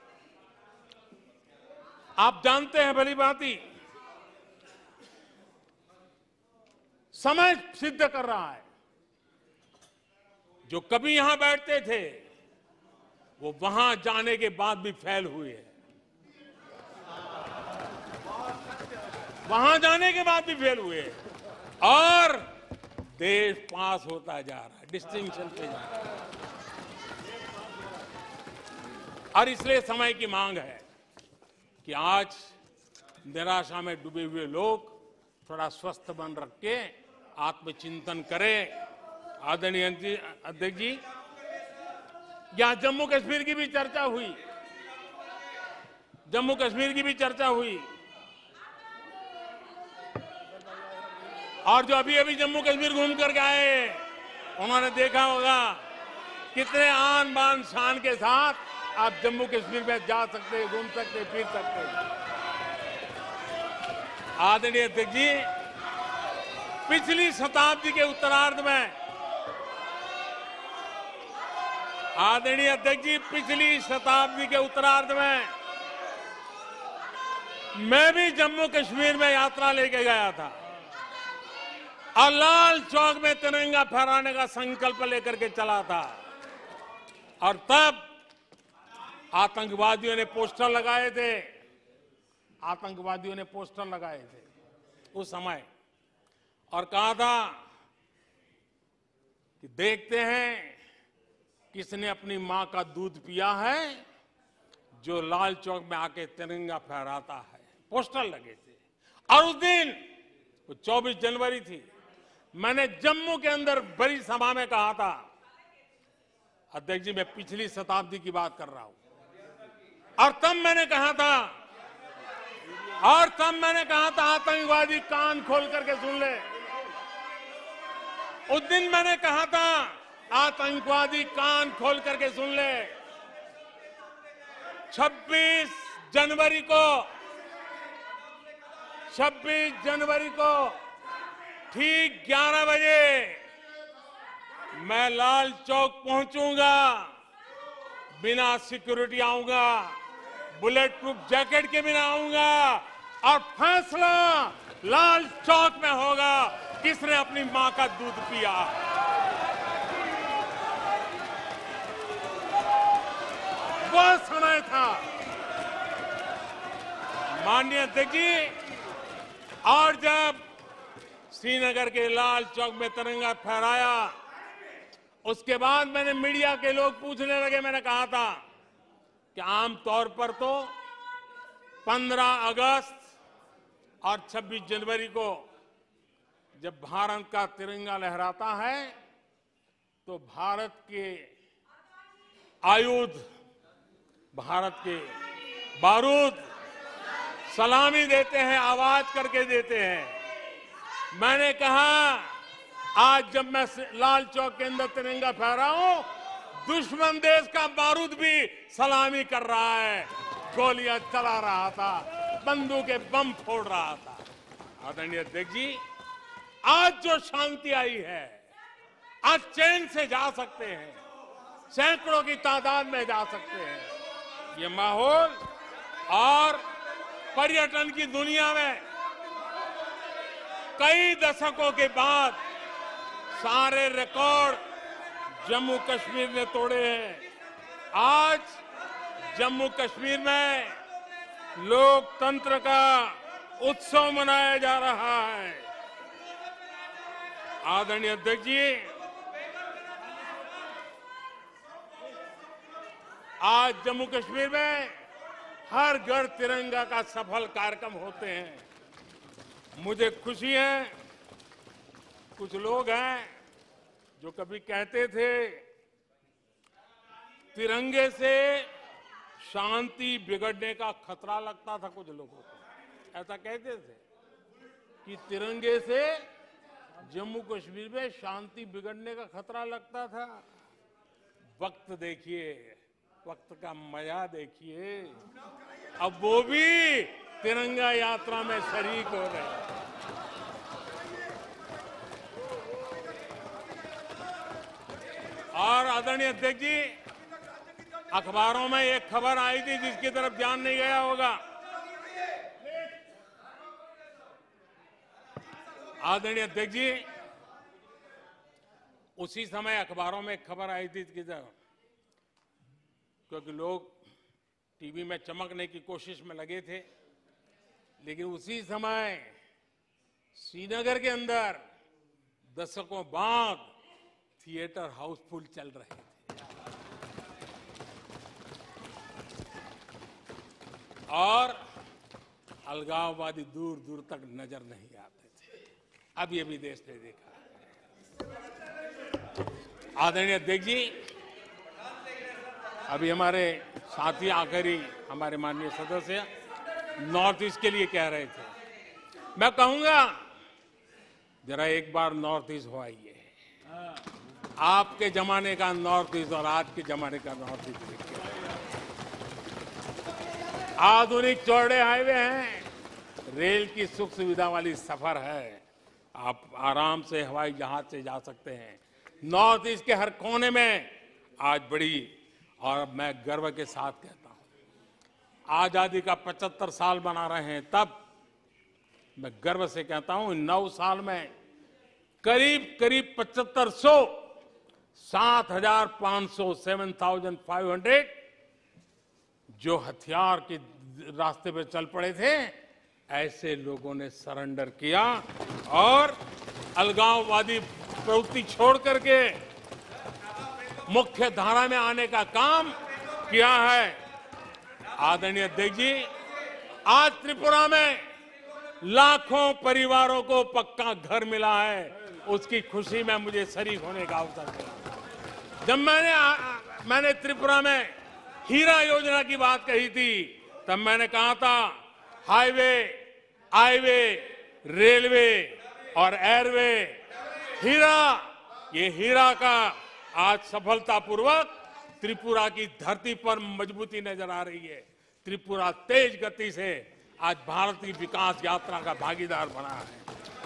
आप जानते हैं भली भांति, समय सिद्ध कर रहा है, जो कभी यहां बैठते थे वो वहां जाने के बाद भी फेल हुए हैं, वहां जाने के बाद भी फेल हुए हैं और देश पास होता जा रहा है, डिस्टिंक्शन पे जा रहा है। और इसलिए समय की मांग है कि आज निराशा में डूबे हुए लोग थोड़ा स्वस्थ मन रख के आत्मचिंतन करें। आदरणीय अध्यक्ष जी, यहां जम्मू कश्मीर की भी चर्चा हुई, जम्मू कश्मीर की भी चर्चा हुई और जो अभी अभी जम्मू कश्मीर घूम करके आए, उन्होंने देखा होगा कितने आन बान शान के साथ आप जम्मू कश्मीर में जा सकते, घूम सकते, फिर सकते। आदरणीय अध्यक्ष जी, पिछली शताब्दी के उत्तरार्ध में आदरणीय अध्यक्ष जी पिछली शताब्दी के उत्तरार्ध में मैं भी जम्मू कश्मीर में यात्रा लेके गया था और लाल चौक में तिरंगा फहराने का संकल्प लेकर के चला था। और तब आतंकवादियों ने पोस्टर लगाए थे, आतंकवादियों ने पोस्टर लगाए थे उस समय और कहा था कि देखते हैं किसने अपनी मां का दूध पिया है, जो लाल चौक में आके तिरंगा फहराता है। पोस्टर लगे थे और उस दिन वो चौबीस जनवरी थी। मैंने जम्मू के अंदर बड़ी सभा में कहा था अध्यक्ष जी, मैं पिछली शताब्दी की बात कर रहा हूं और तब मैंने कहा था और तब मैंने कहा था आतंकवादी कान खोल करके सुन ले। उस दिन मैंने कहा था आतंकवादी कान खोल करके सुन ले। छब्बीस जनवरी को छब्बीस जनवरी को ठीक ग्यारह बजे मैं लाल चौक पहुंचूंगा, बिना सिक्योरिटी आऊंगा, बुलेट प्रूफ जैकेट के बिना आऊंगा और फैसला लाल चौक में होगा किसने अपनी मां का दूध पिया। वह समय था माननीय अध्यक्ष जी। और जब श्रीनगर के लाल चौक में तिरंगा फहराया, उसके बाद मैंने मीडिया के लोग पूछने लगे। मैंने कहा था कि आमतौर पर तो पंद्रह अगस्त और छब्बीस जनवरी को जब भारत का तिरंगा लहराता है तो भारत के आयुध, भारत के बारूद सलामी देते हैं, आवाज करके देते हैं। मैंने कहा आज जब मैं लाल चौक के अंदर तिरंगा फहरा हूं, दुश्मन देश का बारूद भी सलामी कर रहा है, गोलियां चला रहा था, बंदूकें बम फोड़ रहा था। आदरणीय अध्यक्ष जी, आज जो शांति आई है, आज चैन से जा सकते हैं, सैकड़ों की तादाद में जा सकते हैं। ये माहौल और पर्यटन की दुनिया में कई दशकों के बाद सारे रिकॉर्ड जम्मू कश्मीर ने तोड़े हैं। आज जम्मू कश्मीर में लोकतंत्र का उत्सव मनाया जा रहा है। आदरणीय अध्यक्ष जी, आज जम्मू कश्मीर में हर घर तिरंगा का सफल कार्यक्रम होते हैं। मुझे खुशी है, कुछ लोग हैं जो कभी कहते थे तिरंगे से शांति बिगड़ने का खतरा लगता था। कुछ लोगों को ऐसा कहते थे कि तिरंगे से जम्मू कश्मीर में शांति बिगड़ने का खतरा लगता था। वक्त देखिए, वक्त का मजा देखिए, अब वो भी तिरंगा यात्रा में शरीक हो रहे हैं। और आदरणीय अध्यक्ष जी, अखबारों में एक खबर आई थी जिसकी तरफ ध्यान नहीं गया होगा। आदरणीय अध्यक्ष जी, उसी समय अखबारों में एक खबर आई थी कि क्योंकि लोग टीवी में चमकने की कोशिश में लगे थे, लेकिन उसी समय श्रीनगर के अंदर दशकों बाद थिएटर हाउसफुल चल रहे थे। और अलगाववादी दूर दूर तक नजर नहीं आते थे। अब ये भी देश ने देखा है। आदरणीय अध्यक्ष जी, अभी हमारे साथी आखिरी हमारे माननीय सदस्य नॉर्थ ईस्ट के लिए कह रहे थे। मैं कहूंगा जरा एक बार नॉर्थ ईस्ट हो आइए। आपके जमाने का नॉर्थ ईस्ट और आज के जमाने का नॉर्थ ईस्ट देखिए। आधुनिक चौड़े हाईवे हैं, रेल की सुख सुविधा वाली सफर है, आप आराम से हवाई जहाज से जा सकते हैं। नॉर्थ ईस्ट के हर कोने में आज बड़ी, और मैं गर्व के साथ कहता हूं, आजादी का पचहत्तर साल मना रहे हैं, तब मैं गर्व से कहता हूं नौ साल में करीब करीब पचहत्तर सौ सात हजार पांच सौ सेवन थाउजेंड फाइव हंड्रेड जो हथियार के रास्ते पे चल पड़े थे, ऐसे लोगों ने सरेंडर किया और अलगाववादी प्रवृत्ति छोड़ करके मुख्य धारा में आने का काम किया है। आदरणीय अध्यक्ष जी, आज त्रिपुरा में लाखों परिवारों को पक्का घर मिला है, उसकी खुशी में मुझे शरीक होने का अवसर मिला। जब मैंने मैंने त्रिपुरा में हीरा योजना की बात कही थी, तब मैंने कहा था हाईवे, हाईवे, रेलवे और एयरवे, हीरा, ये हीरा का आज सफलतापूर्वक त्रिपुरा की धरती पर मजबूती नजर आ रही है। त्रिपुरा तेज गति से आज भारत की विकास यात्रा का भागीदार बना है।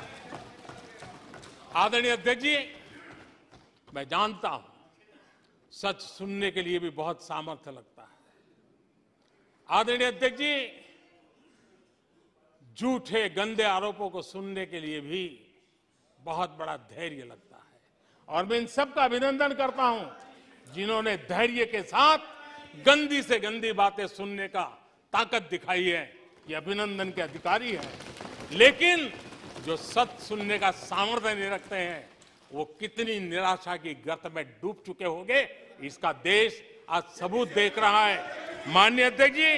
आदरणीय अध्यक्ष जी, मैं जानता हूं सच सुनने के लिए भी बहुत सामर्थ्य लगता है। आदरणीय अध्यक्ष जी, झूठे गंदे आरोपों को सुनने के लिए भी बहुत बड़ा धैर्य लगता है और मैं इन सबका अभिनंदन करता हूं जिन्होंने धैर्य के साथ गंदी से गंदी बातें सुनने का ताकत दिखाई है। ये अभिनंदन के अधिकारी हैं। लेकिन जो सच सुनने का सामर्थ्य नहीं रखते हैं, वो कितनी निराशा की गर्त में डूब चुके होंगे, इसका देश आज सबूत देख रहा है। माननीय अध्यक्ष जी,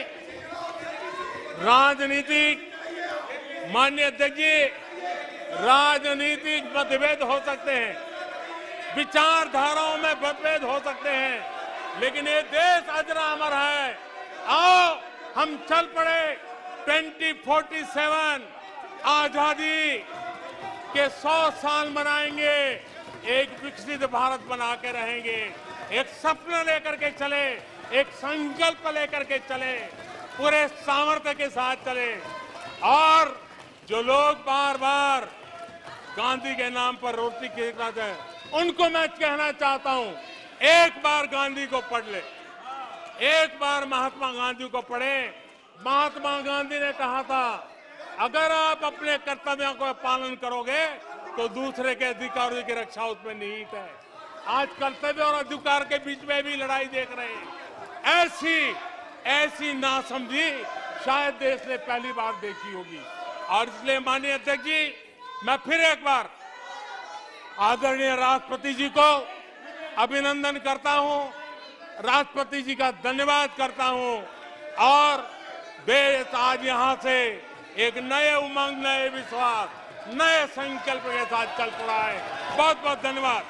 राजनीतिक माननीय अध्यक्ष जी, राजनीतिक मतभेद हो सकते हैं, विचारधाराओं में मतभेद हो सकते हैं, लेकिन ये देश अजरा अमर है। आओ हम चल पड़े। ट्वेंटी फोर्टी सेवन आजादी के सौ साल मनाएंगे, एक विकसित भारत बना के रहेंगे, एक सपना लेकर के चले, एक संकल्प लेकर के चले, पूरे सामर्थ्य के साथ चले। और जो लोग बार बार गांधी के नाम पर रोटी खिलाते हैं, उनको मैं कहना चाहता हूं, एक बार गांधी को पढ़ ले, एक बार महात्मा गांधी को पढ़े। महात्मा गांधी ने कहा था, अगर आप अपने कर्तव्यों को पालन करोगे तो दूसरे के अधिकारों की रक्षा उसमें निहित है। आज कर्तव्य और अधिकार के बीच में भी लड़ाई देख रहे हैं। ऐसी ऐसी नासमझी शायद देश ने पहली बार देखी होगी। और इसलिए माननीय अध्यक्ष जी, मैं फिर एक बार आदरणीय राष्ट्रपति जी को अभिनंदन करता हूं, राष्ट्रपति जी का धन्यवाद करता हूं और देश आज यहां से एक नए उमंग, नए विश्वास, नए संकल्प के साथ चल पड़ा है। बहुत बहुत धन्यवाद।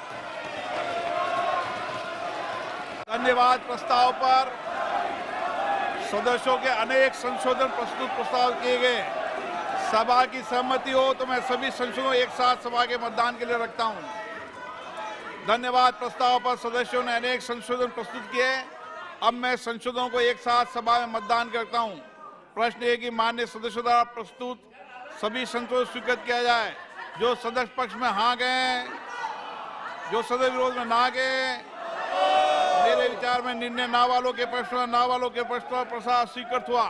धन्यवाद। प्रस्ताव पर सदस्यों के अनेक संशोधन प्रस्तुत प्रस्ताव किए गए। सभा की सहमति हो तो मैं सभी संशोधनों एक साथ सभा के मतदान के लिए रखता हूं। धन्यवाद। प्रस्ताव पर सदस्यों ने अनेक संशोधन प्रस्तुत किए। अब मैं संशोधनों को एक साथ सभा में मतदान करता हूं। प्रश्न है कि माननीय सदस्यों द्वारा प्रस्तुत सभी संशोधन स्वीकृत किया जाए। जो सदस्य पक्ष में हाँ गए, जो सदस्य विरोध में ना गए, मेरे विचार में निर्णय ना वालों के पक्ष में, ना वालों के पक्ष में प्रसाद स्वीकृत हुआ।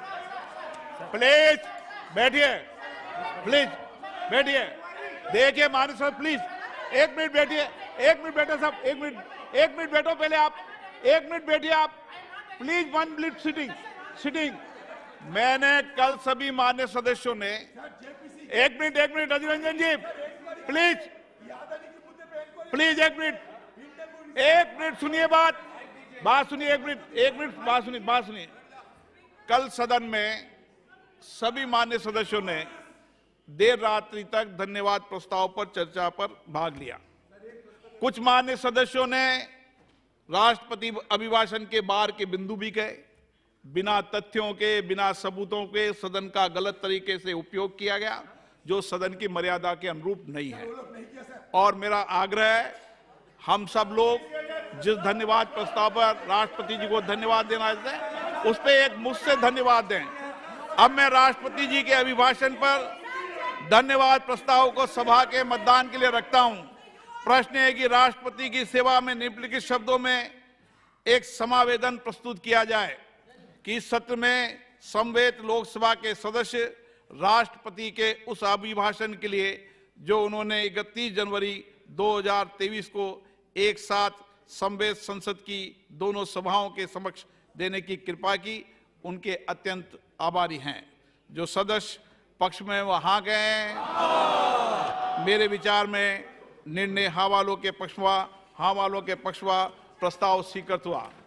प्लीज बैठिए, प्लीज बैठिए। देखिए माननीय सदस्य, प्लीज एक मिनट बैठिए, एक मिनट बैठो सब, एक मिनट एक मिनट बैठो पहले आप, एक मिनट बैठिए आप, please one minute sitting sitting मैंने कल सभी मान्य सदस्यों ने एक मिनट एक minute Adhir Ranjan ji, please please एक मिनट एक मिनट सुनिए बात बात सुनिए एक मिनट एक मिनट बात सुनिए बात सुनिए कल सदन में सभी मान्य सदस्यों ने देर रात्रि तक धन्यवाद प्रस्ताव पर चर्चा पर भाग लिया। कुछ मान्य सदस्यों ने राष्ट्रपति अभिभाषण के बाहर के बिंदु भी गए। बिना तथ्यों के, बिना सबूतों के सदन का गलत तरीके से उपयोग किया गया, जो सदन की मर्यादा के अनुरूप नहीं है। और मेरा आग्रह है, हम सब लोग जिस धन्यवाद प्रस्ताव पर राष्ट्रपति जी को धन्यवाद देना चाहते हैं, उस पर एक मुझसे धन्यवाद दें। अब मैं राष्ट्रपति जी के अभिभाषण पर धन्यवाद प्रस्ताव को सभा के मतदान के लिए रखता हूं। प्रश्न है कि राष्ट्रपति की सेवा में निम्नलिखित शब्दों में एक समावेदन प्रस्तुत किया जाए कि इस सत्र में समवेत लोकसभा के सदस्य राष्ट्रपति के उस अभिभाषण के लिए जो उन्होंने इकतीस जनवरी दो हज़ार तेईस को एक साथ समवेत संसद की दोनों सभाओं के समक्ष देने की कृपा की, उनके अत्यंत आभारी हैं। जो सदस्य पक्ष में वो हाँ गए, मेरे विचार में निर्णय हाँ वालों के पक्ष में, हाँ वालों के पक्ष में प्रस्ताव स्वीकृत हुआ।